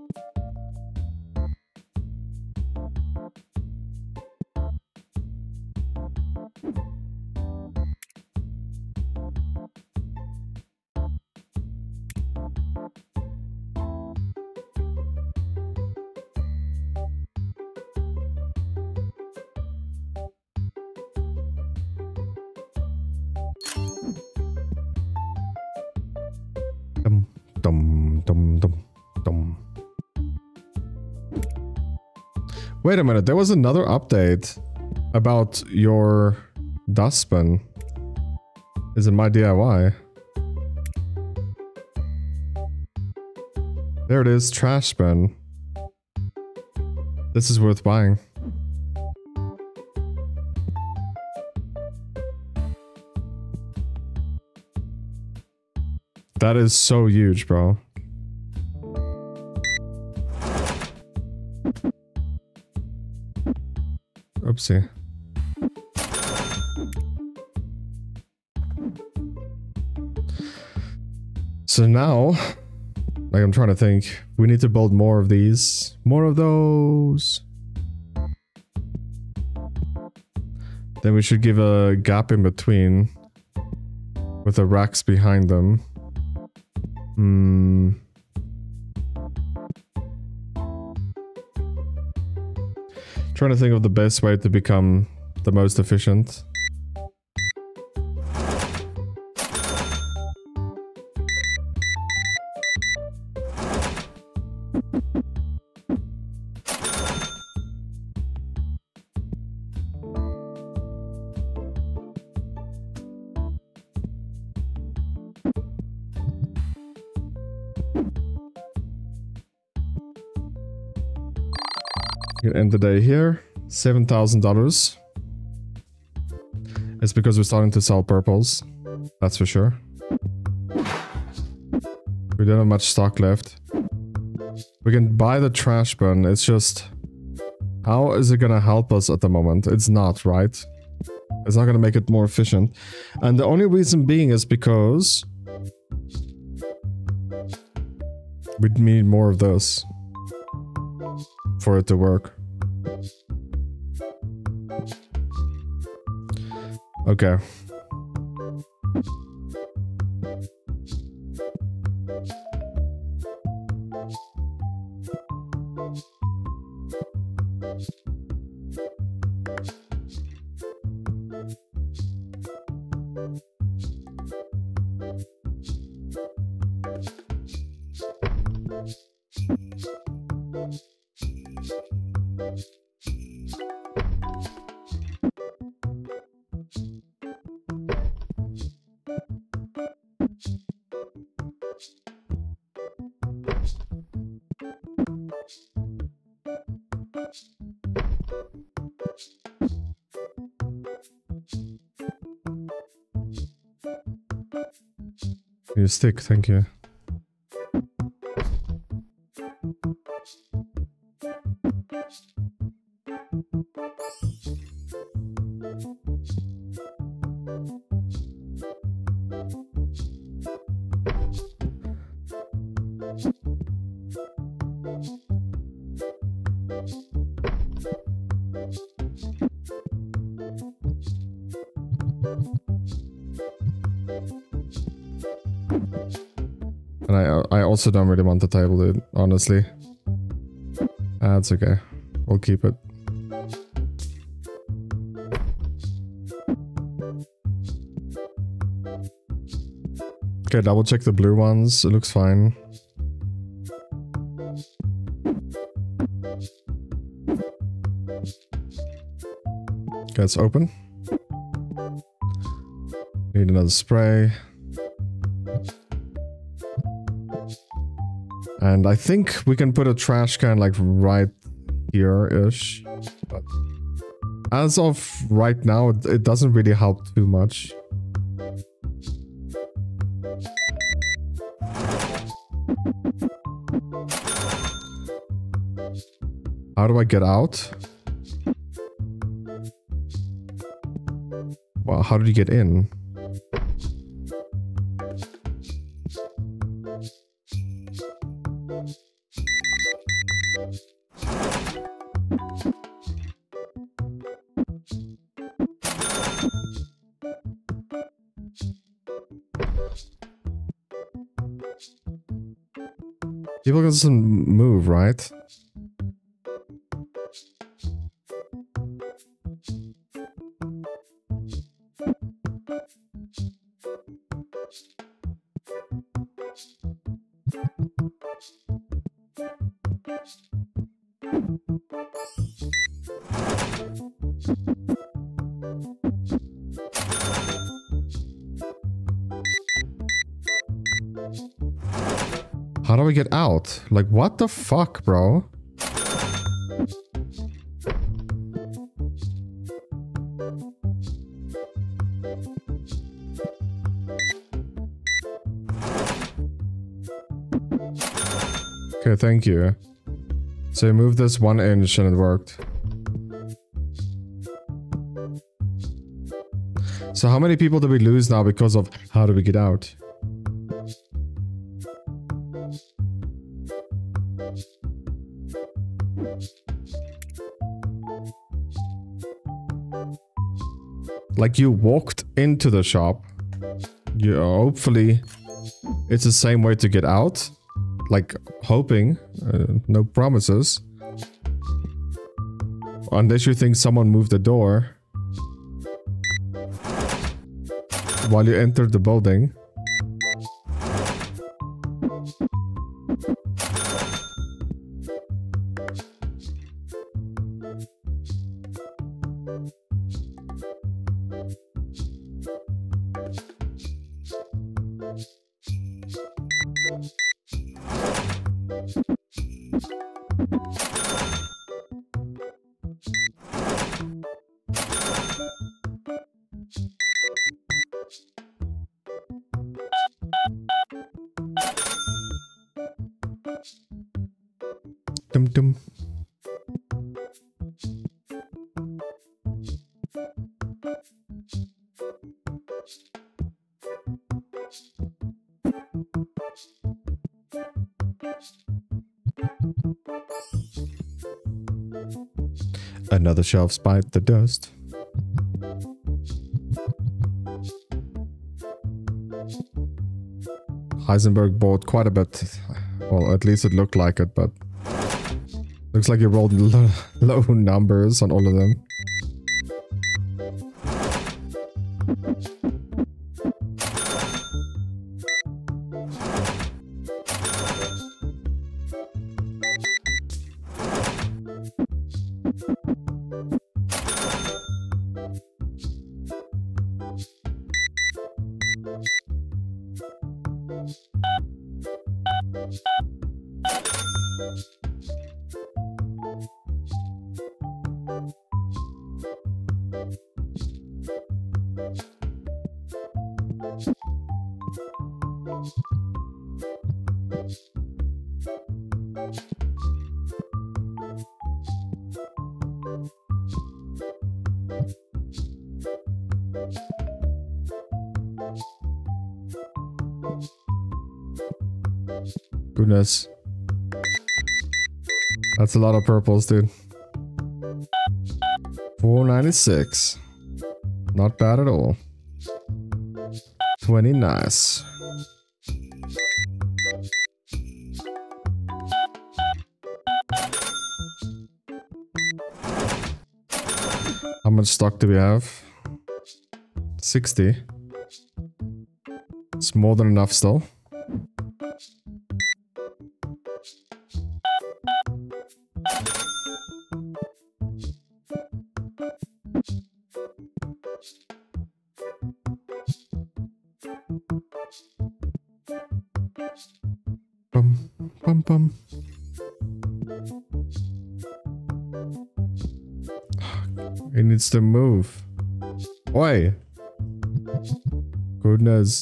Wait a minute, there was another update about your dustbin. Is it my DIY? There it is, trash bin. This is worth buying. That is so huge, bro. Oopsie. So now, like, I'm trying to think, we need to build more of these. More of those. Then we should give a gap in between with the racks behind them. Trying to think of the best way to become the most efficient. You can end the day here. $7,000. It's because we're starting to sell purples. That's for sure. We don't have much stock left. We can buy the trash bin. It's just... how is it gonna help us at the moment? It's not, right? It's not gonna make it more efficient. And the only reason being is because... we need more of this. For it to work. Okay. Your stick, thank you. And I also don't really want the table, dude, honestly. That's okay. We'll keep it. Okay, double check the blue ones. It looks fine. Okay, it's open. Need another spray. And I think we can put a trash can like right here-ish. But as of right now, it doesn't really help too much. How do I get out? Well, how did you get in? People doesn't move, right? How do we get out? Like, what the fuck, bro? Okay, thank you. So you moved this 1 inch and it worked. So how many people do we lose now because of how do we get out? Like, you walked into the shop. You hopefully it's the same way to get out. Like, hoping. No promises. Unless you think someone moved the door while you entered the building. Dum dum. Another shelf bite the dust. Heisenberg bought quite a bit. Well, at least it looked like it, but looks like you rolled low numbers on all of them. Goodness. That's a lot of purples, dude. 496. Not bad at all. 20, nice. How much stock do we have? 60. It's more than enough still. Bum, bum, bum. It needs to move. Oi! Goodness.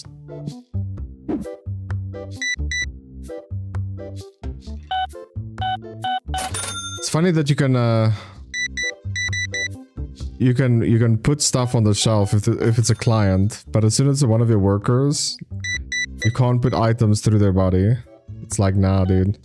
It's funny that you can put stuff on the shelf if it's a client, but as soon as it's one of your workers, you can't put items through their body. It's like, nah, dude.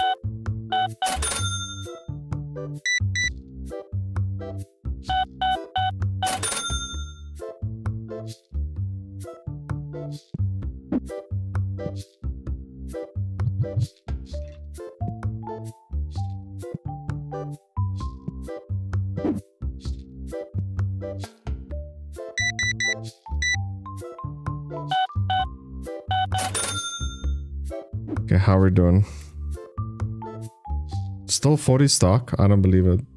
Okay, how are we doing? Still 40 stock? I don't believe it.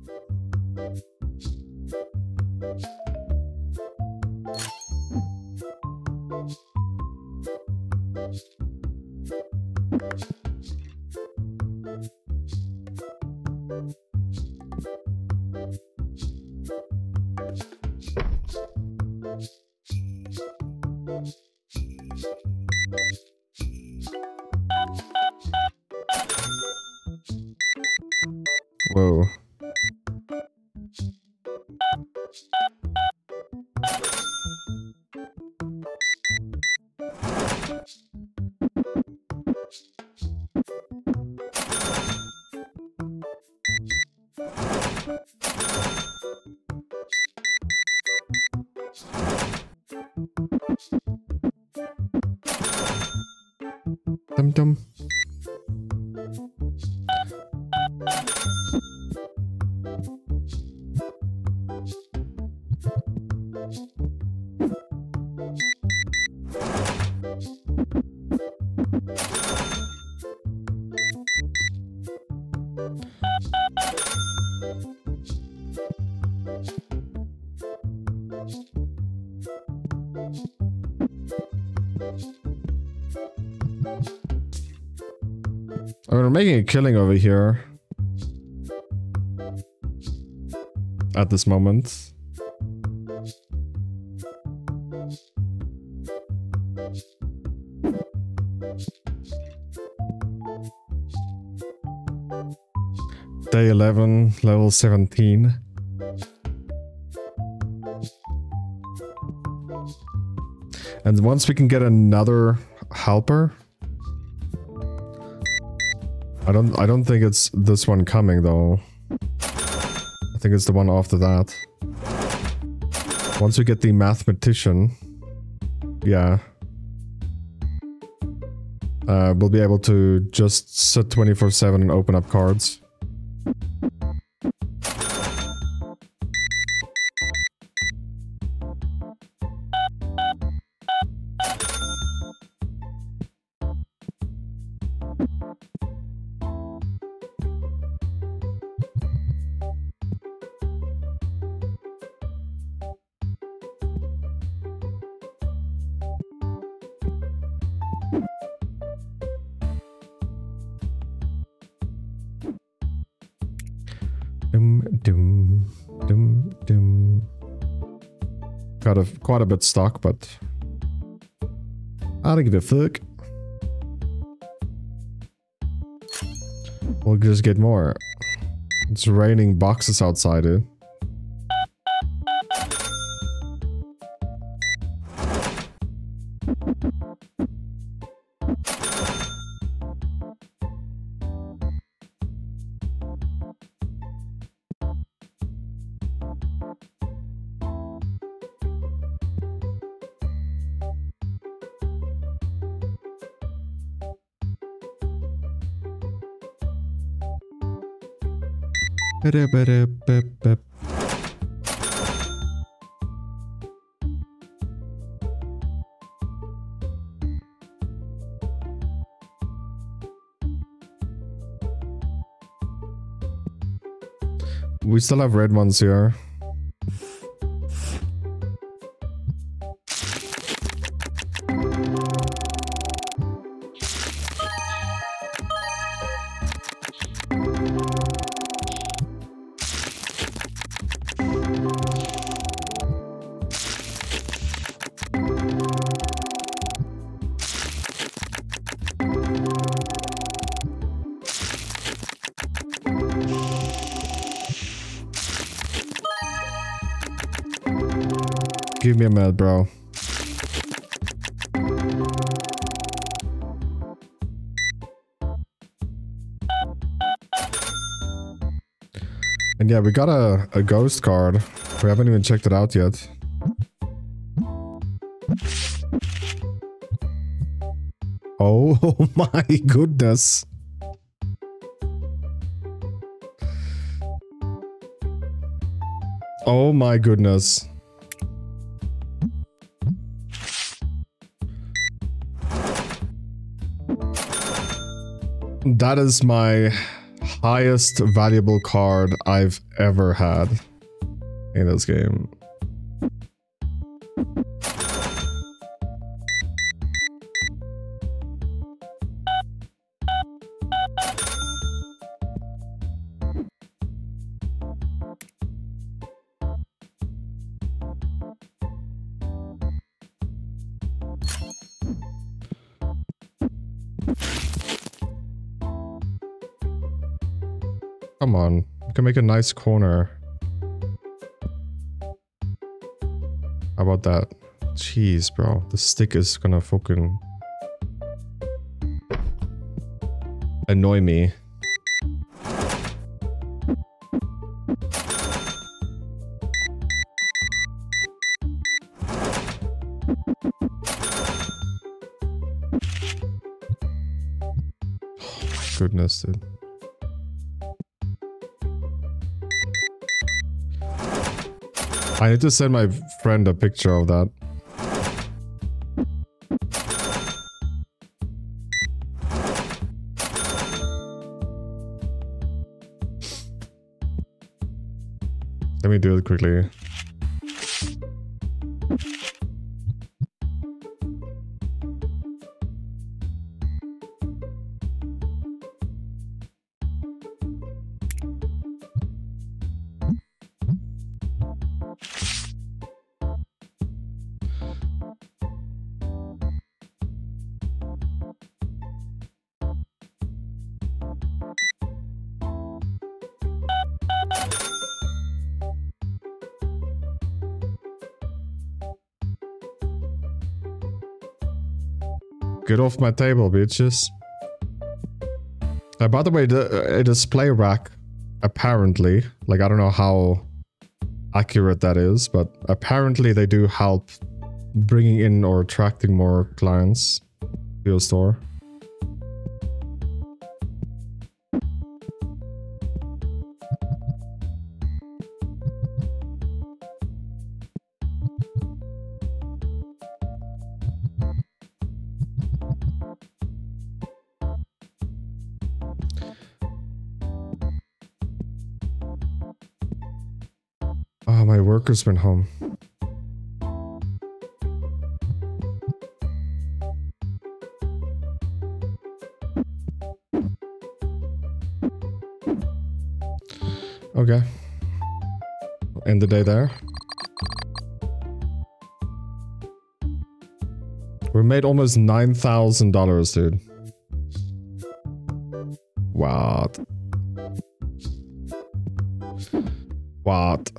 Whoa. Dum dum. We're making a killing over here at this moment. Day 11, level 17. And once we can get another helper, I don't think it's this one coming though. I think it's the one after that. Once we get the mathematician, yeah. We'll be able to just sit 24/7 and open up cards. Got quite a bit stock, but I don't give a fuck. We'll just get more. It's raining boxes outside, dude. We still have red ones here. Give me a minute, bro. And yeah, we got a ghost card. We haven't even checked it out yet. Oh my goodness. Oh my goodness. That is my highest valuable card I've ever had in this game. Come on, you can make a nice corner. How about that? Jeez, bro, the stick is gonna fucking annoy me. Oh my goodness, dude. I need to send my friend a picture of that. Let me do it quickly. Get off my table, bitches. By the way, a display rack, apparently, like I don't know how accurate that is, but apparently they do help bringing in or attracting more clients to your store. Oh, my workers went home. Okay. End the day there. We made almost $9,000, dude. What? What?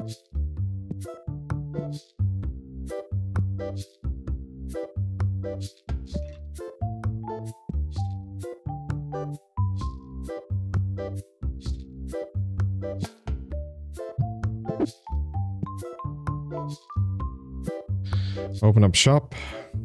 Open up shop.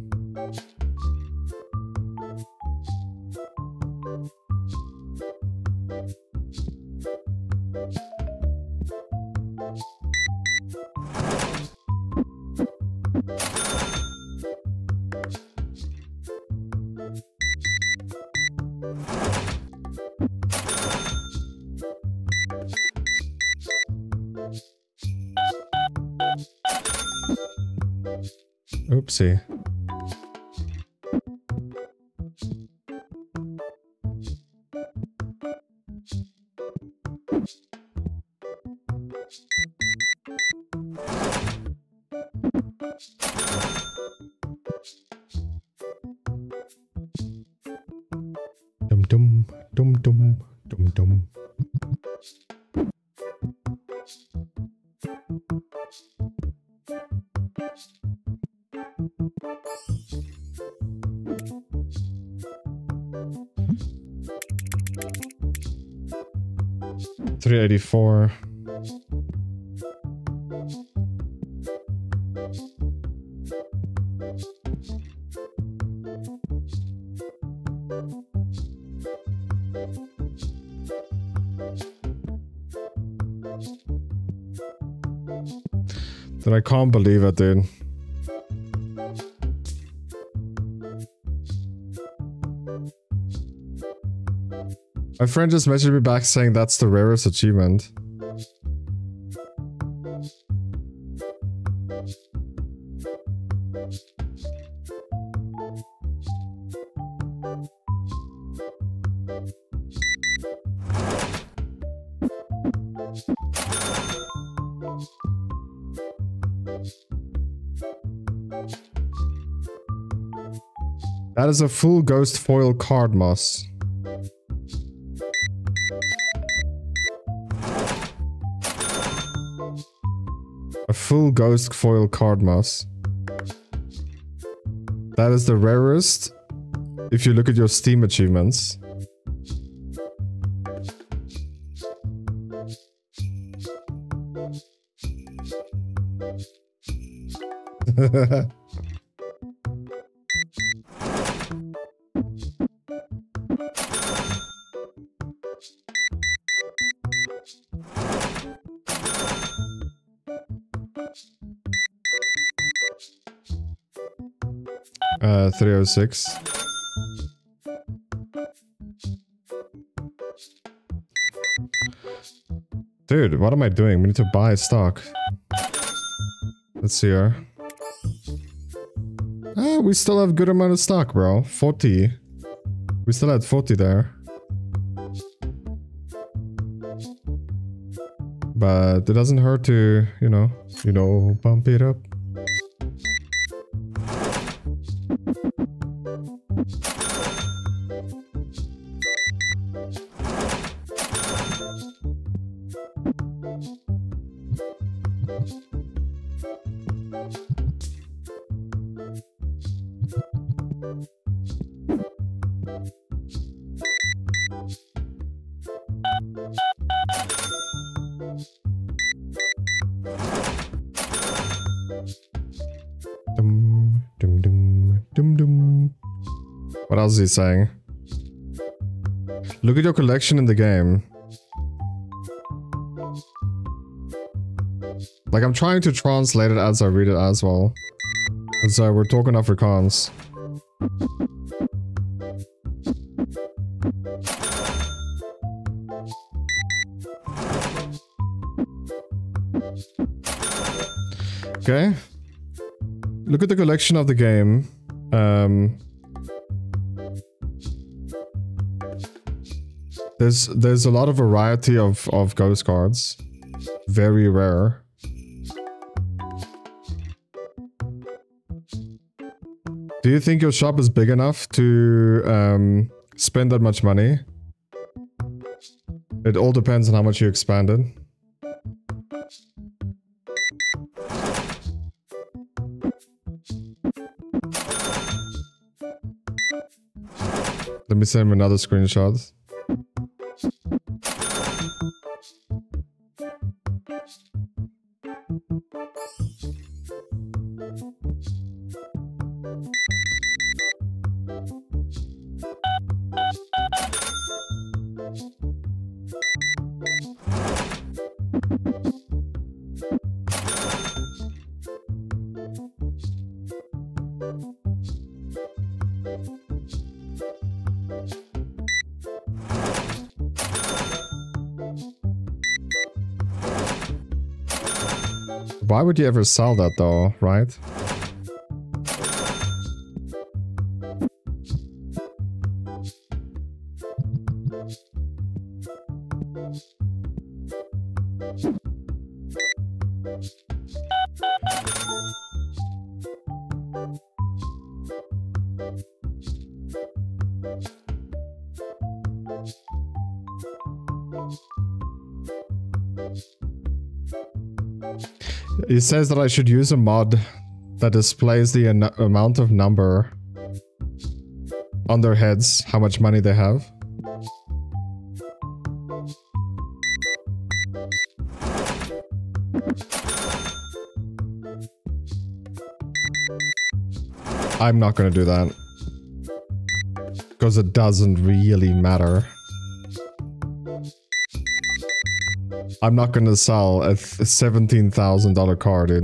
Oopsie. Dum dum dum dum dum dum. $384. Dude, I can't believe it, dude. My friend just messaged me back saying that's the rarest achievement. That is a full ghost foil card, Moss. A full ghost foil card, Moss. That is the rarest if you look at your Steam achievements. $306. Dude, what am I doing? We need to buy stock. Let's see here. Ah, we still have good amount of stock, bro. 40. We still had 40 there. But it doesn't hurt to, you know, bump it up. What else is he saying? Look at your collection in the game. Like, I'm trying to translate it as I read it as well. Because we're talking Afrikaans. Okay. Look at the collection of the game. There's a lot of variety of ghost cards. Very rare. Do you think your shop is big enough to spend that much money? It all depends on how much you expanded. Let me send him another screenshot. Why would you ever sell that though, right? It says that I should use a mod that displays the amount of number on their heads, how much money they have. I'm not gonna do that. Because it doesn't really matter. I'm not gonna sell a $17,000 car, dude.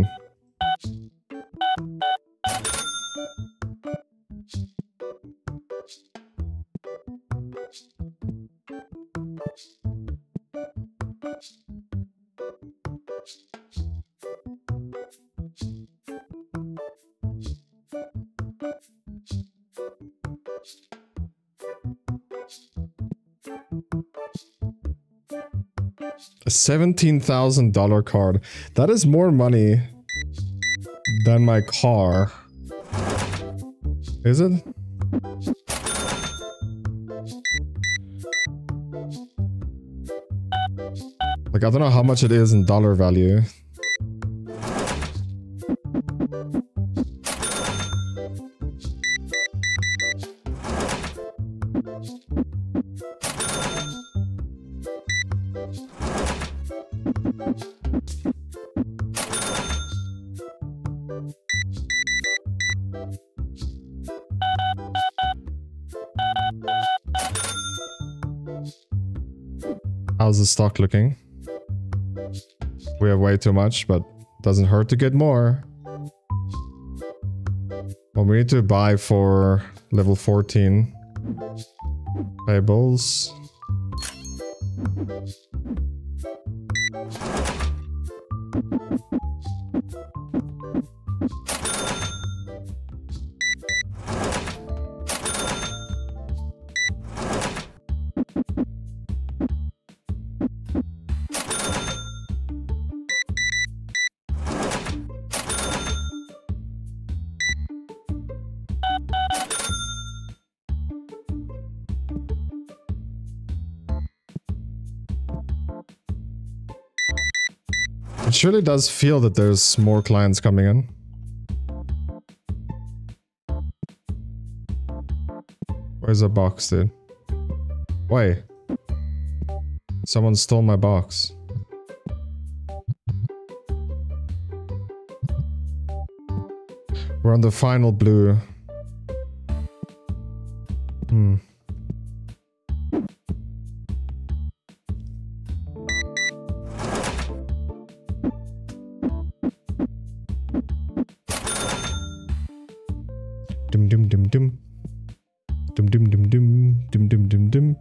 A $17,000 card. That is more money than my car. Is it? Like, I don't know how much it is in dollar value. How's the stock looking? We have way too much, but doesn't hurt to get more. Well, we need to buy for level 14. Payables. It surely does feel that there's more clients coming in. Where's the box, dude? Wait. Someone stole my box. We're on the final blue. Dum dum dum dum. Dum dum dum dum. Dum dum dum dum.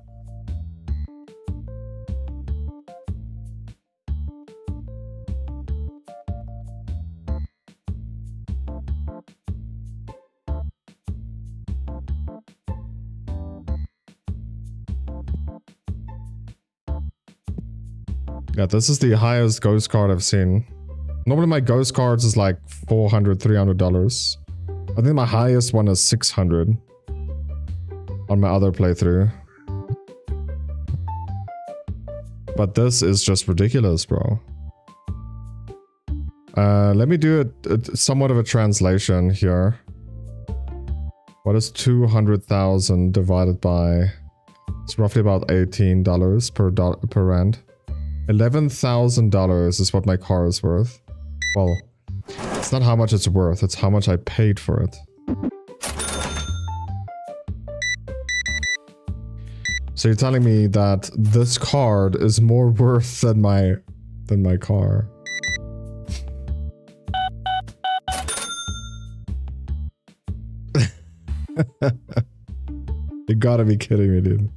Yeah, this is the highest ghost card I've seen. Normally my ghost cards is like $400, $300. I think my highest one is 600 on my other playthrough. But this is just ridiculous, bro. Let me do somewhat of a translation here. What is 200,000 divided by... It's roughly about $18 per rand. $11,000 is what my car is worth. Well, it's not how much it's worth, it's how much I paid for it. So you're telling me that this card is more worth than my car? You gotta be kidding me, dude.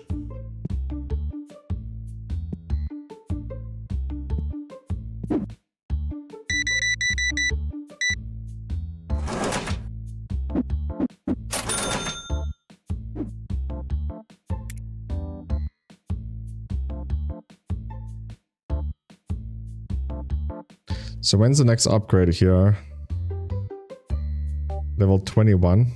So when's the next upgrade here? Level 21.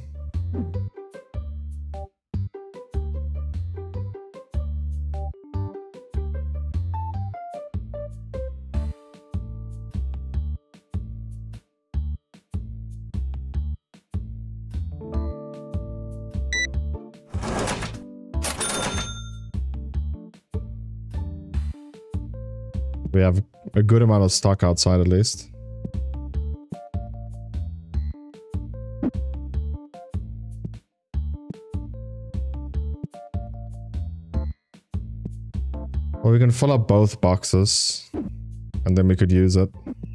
We have a good amount of stock outside at least. Well, we can fill up both boxes and then we could use it.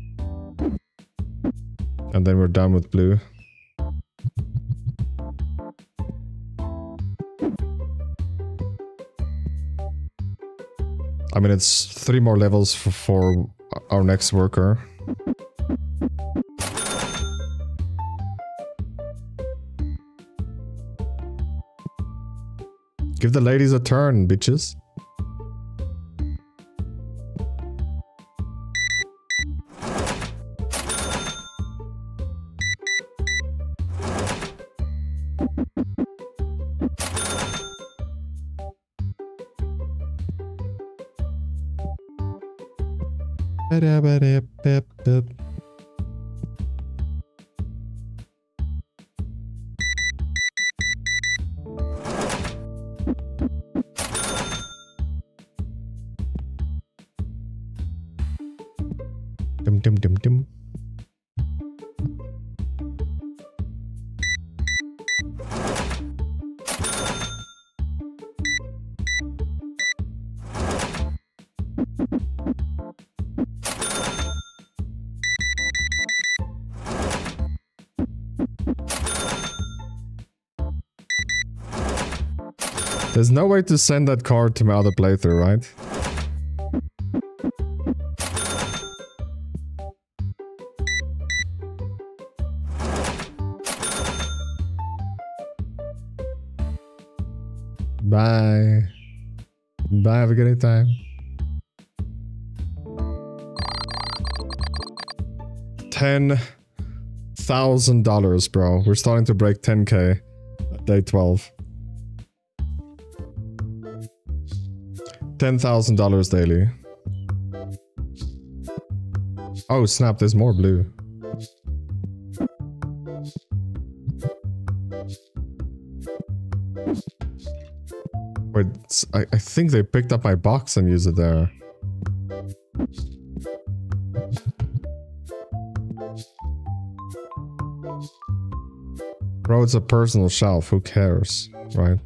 And then we're done with blue. I mean, it's 3 more levels for our next worker. Give the ladies a turn, bitches. Dum dum dum dum. There's no way to send that card to my other playthrough, right? Bye. Bye, have a good time. $10,000, bro. We're starting to break 10k at day 12. $10,000 daily. Oh snap, there's more blue. Wait, I think they picked up my box and used it there. Bro, it's a personal shelf, who cares, right?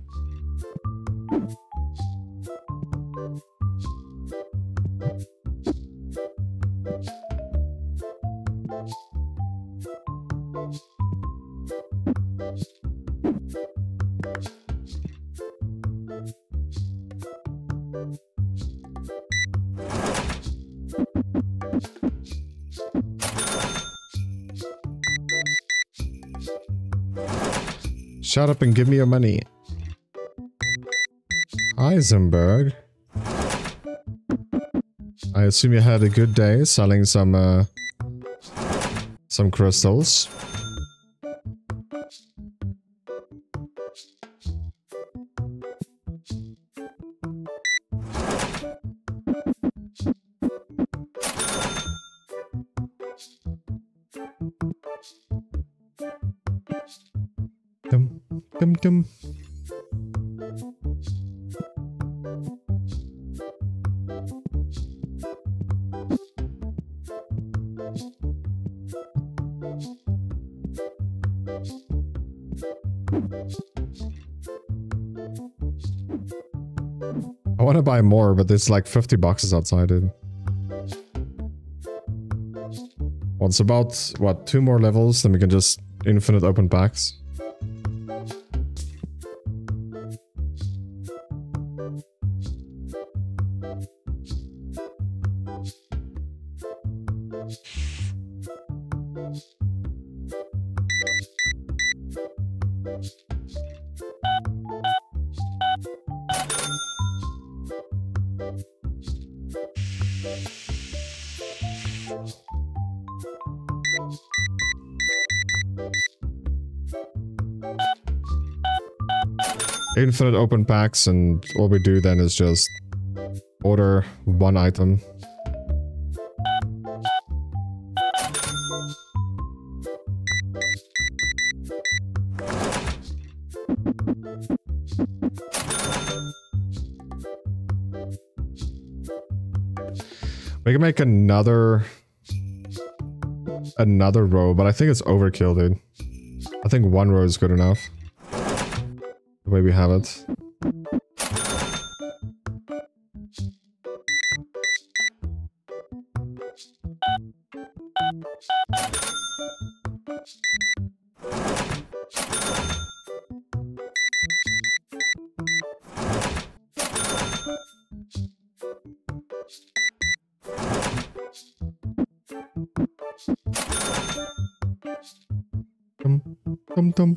Shut up and give me your money. Heisenberg. I assume you had a good day selling some crystals. Dum, dum, dum. I want to buy more, but there's like 50 boxes outside, dude. Well, it's about, what, 2 more levels, then we can just infinite open packs. Infinite open packs, and what we do then is just order 1 item. We can make another row, but I think it's overkill, dude. I think 1 row is good enough. The way we have it. Dum dum.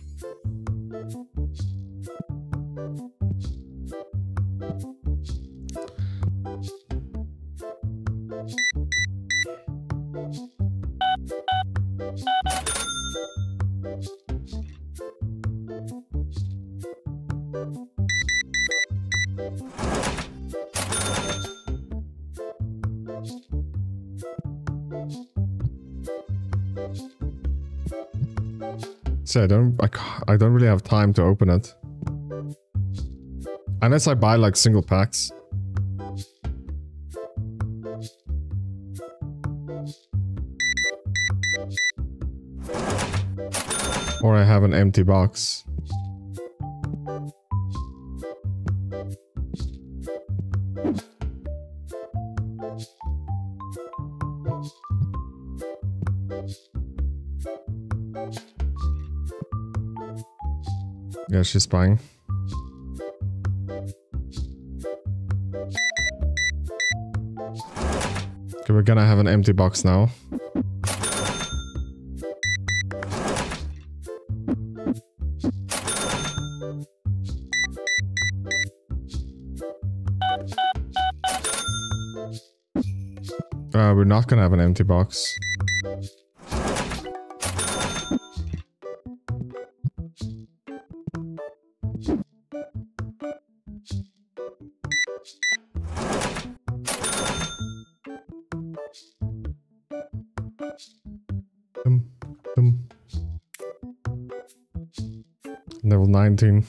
So I don't really have time to open it. Unless I buy like single packs. Or I have an empty box. Yeah, she's buying. Okay, we're gonna have an empty box now. We're not gonna have an empty box. Level 19.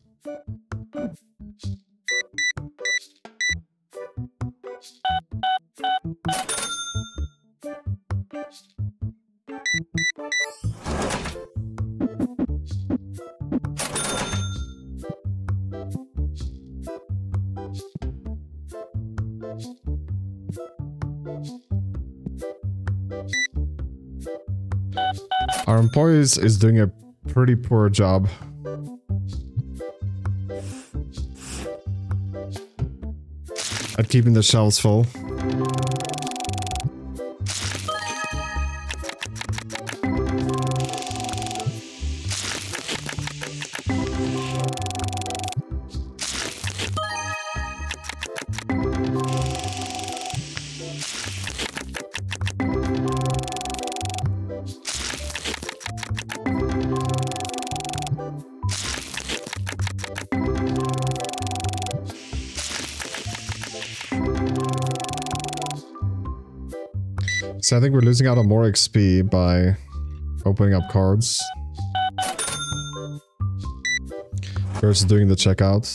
Our employees is doing a pretty poor job. At keeping the shelves full. So I think we're losing out on more XP by Opening up cards. First doing the checkout.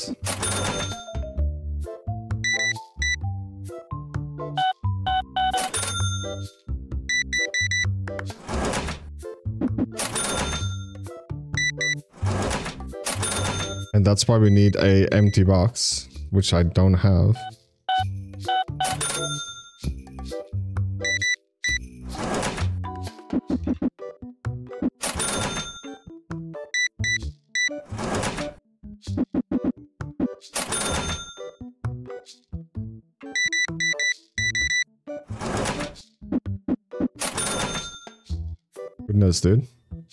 And that's why we need a empty box, which I don't have. Goodness, dude.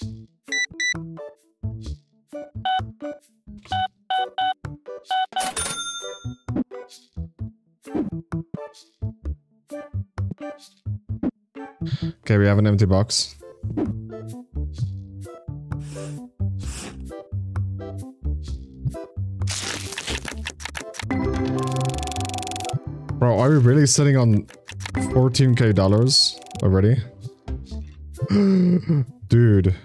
Okay, we have an empty box. Bro, are we really sitting on $14K already? Dude.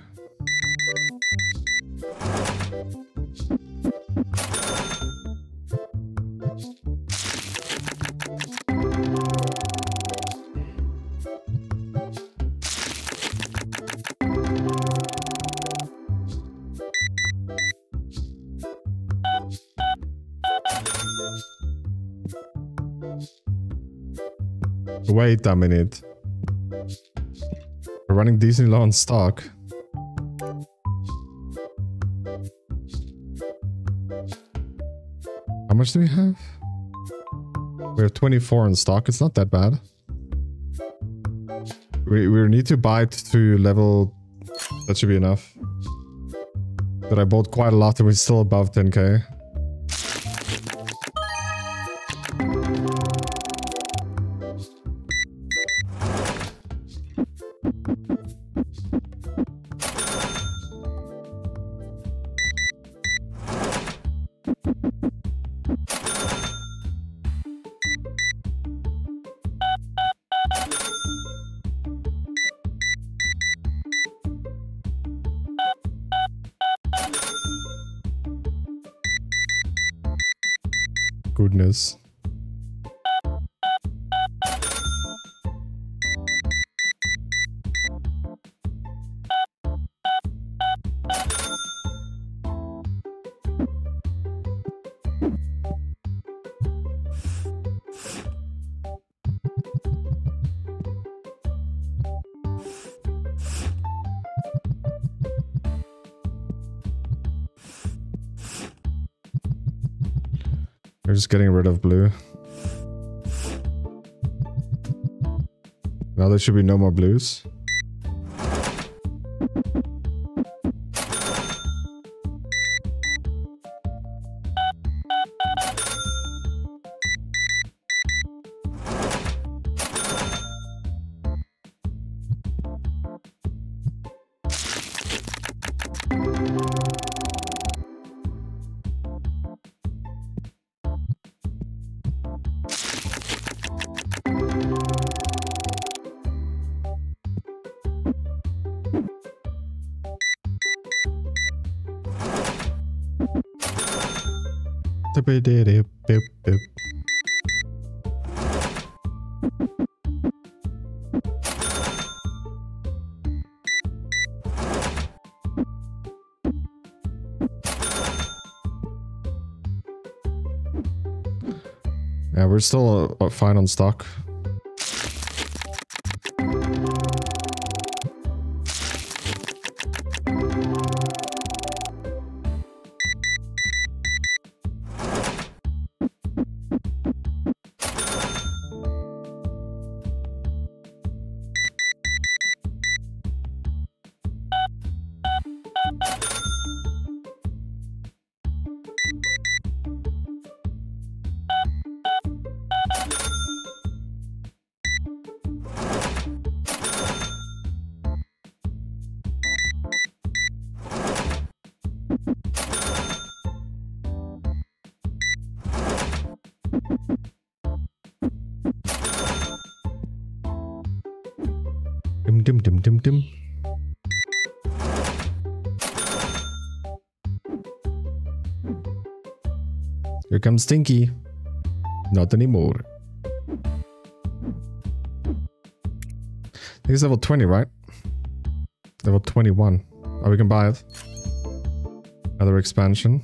Wait a minute. We're running decently low on stock. How much do we have? We have 24 in stock. It's not that bad. We need to buy it to level. That should be enough. But I bought quite a lot and we're still above 10K. Goodness. We're just getting rid of blue. Now there should be no more blues. Yeah, we're still fine on stock. Dim dim dim dim dim. Here comes Stinky. Not anymore. I think it's level 20, right? Level 21. Oh, we can buy it. Another expansion.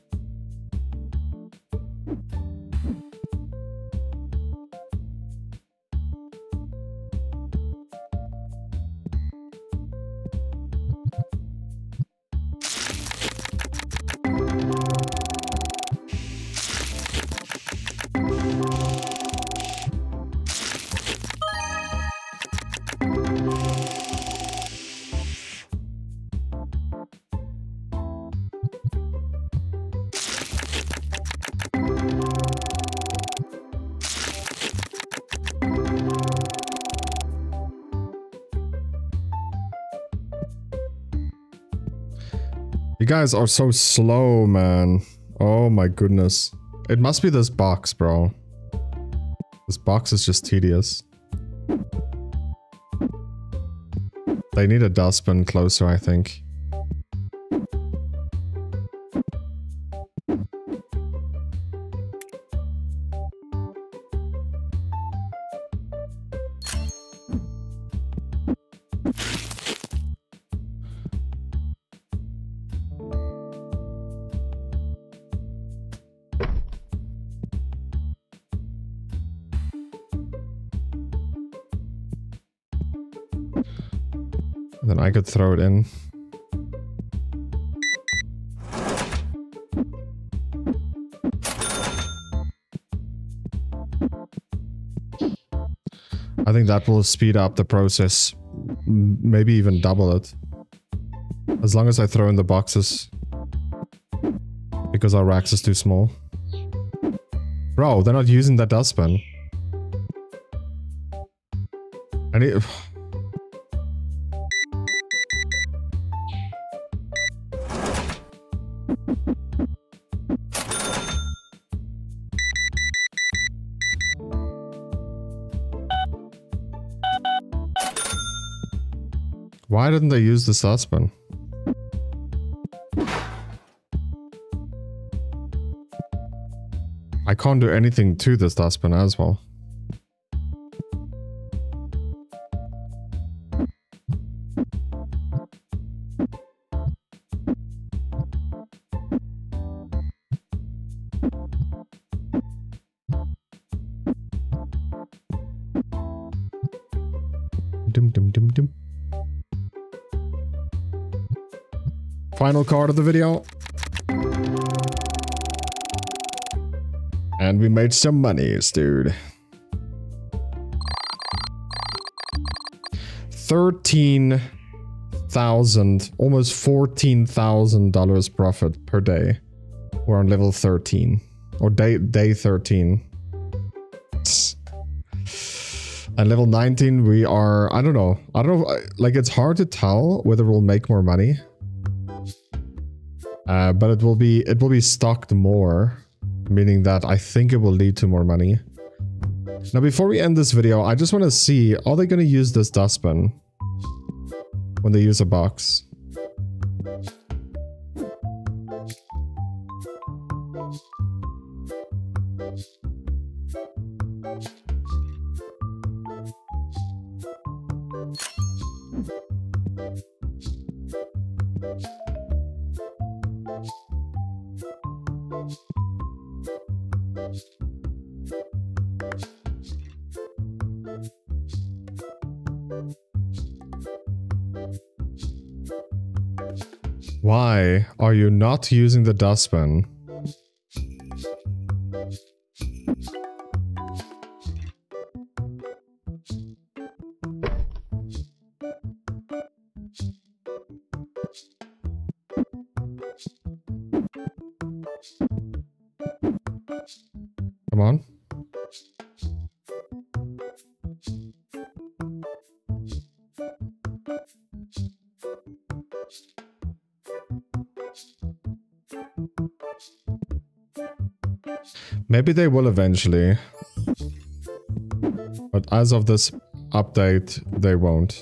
You guys are so slow, man. Oh my goodness. It must be this box, bro. This box is just tedious. They need a dustbin closer, I think. Then I could throw it in. I think that will speed up the process. Maybe even double it. As long as I throw in the boxes. Because our racks is too small. Bro, they're not using that dustbin. I need... Why didn't they use the dustbin? I can't do anything to this dustbin as well. Dum dum dum dum. Final card of the video. And we made some monies, dude. $13,000, almost $14,000 profit per day. We're on level 13. Or day 13. And level 19 we are, I don't know, like it's hard to tell whether we'll make more money. But it will be stocked more, meaning that I think it will lead to more money. Now, before we end this video, I just want to see, are they going to use this dustbin when they use a box? Why are you not using the dustbin? Come on. Maybe they will eventually. But as of this update, they won't.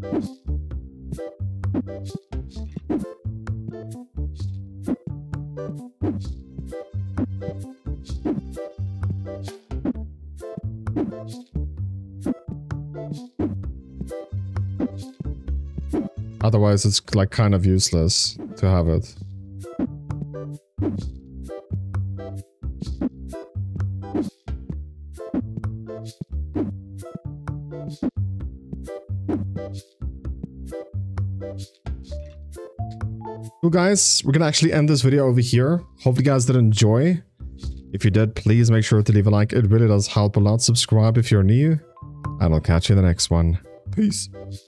Otherwise, it's like kind of useless to have it. Well, guys, we're gonna actually end this video over here. Hope you guys did enjoy. If you did, please make sure to leave a like. It really does help a lot. Subscribe if you're new. And I'll catch you in the next one. Peace.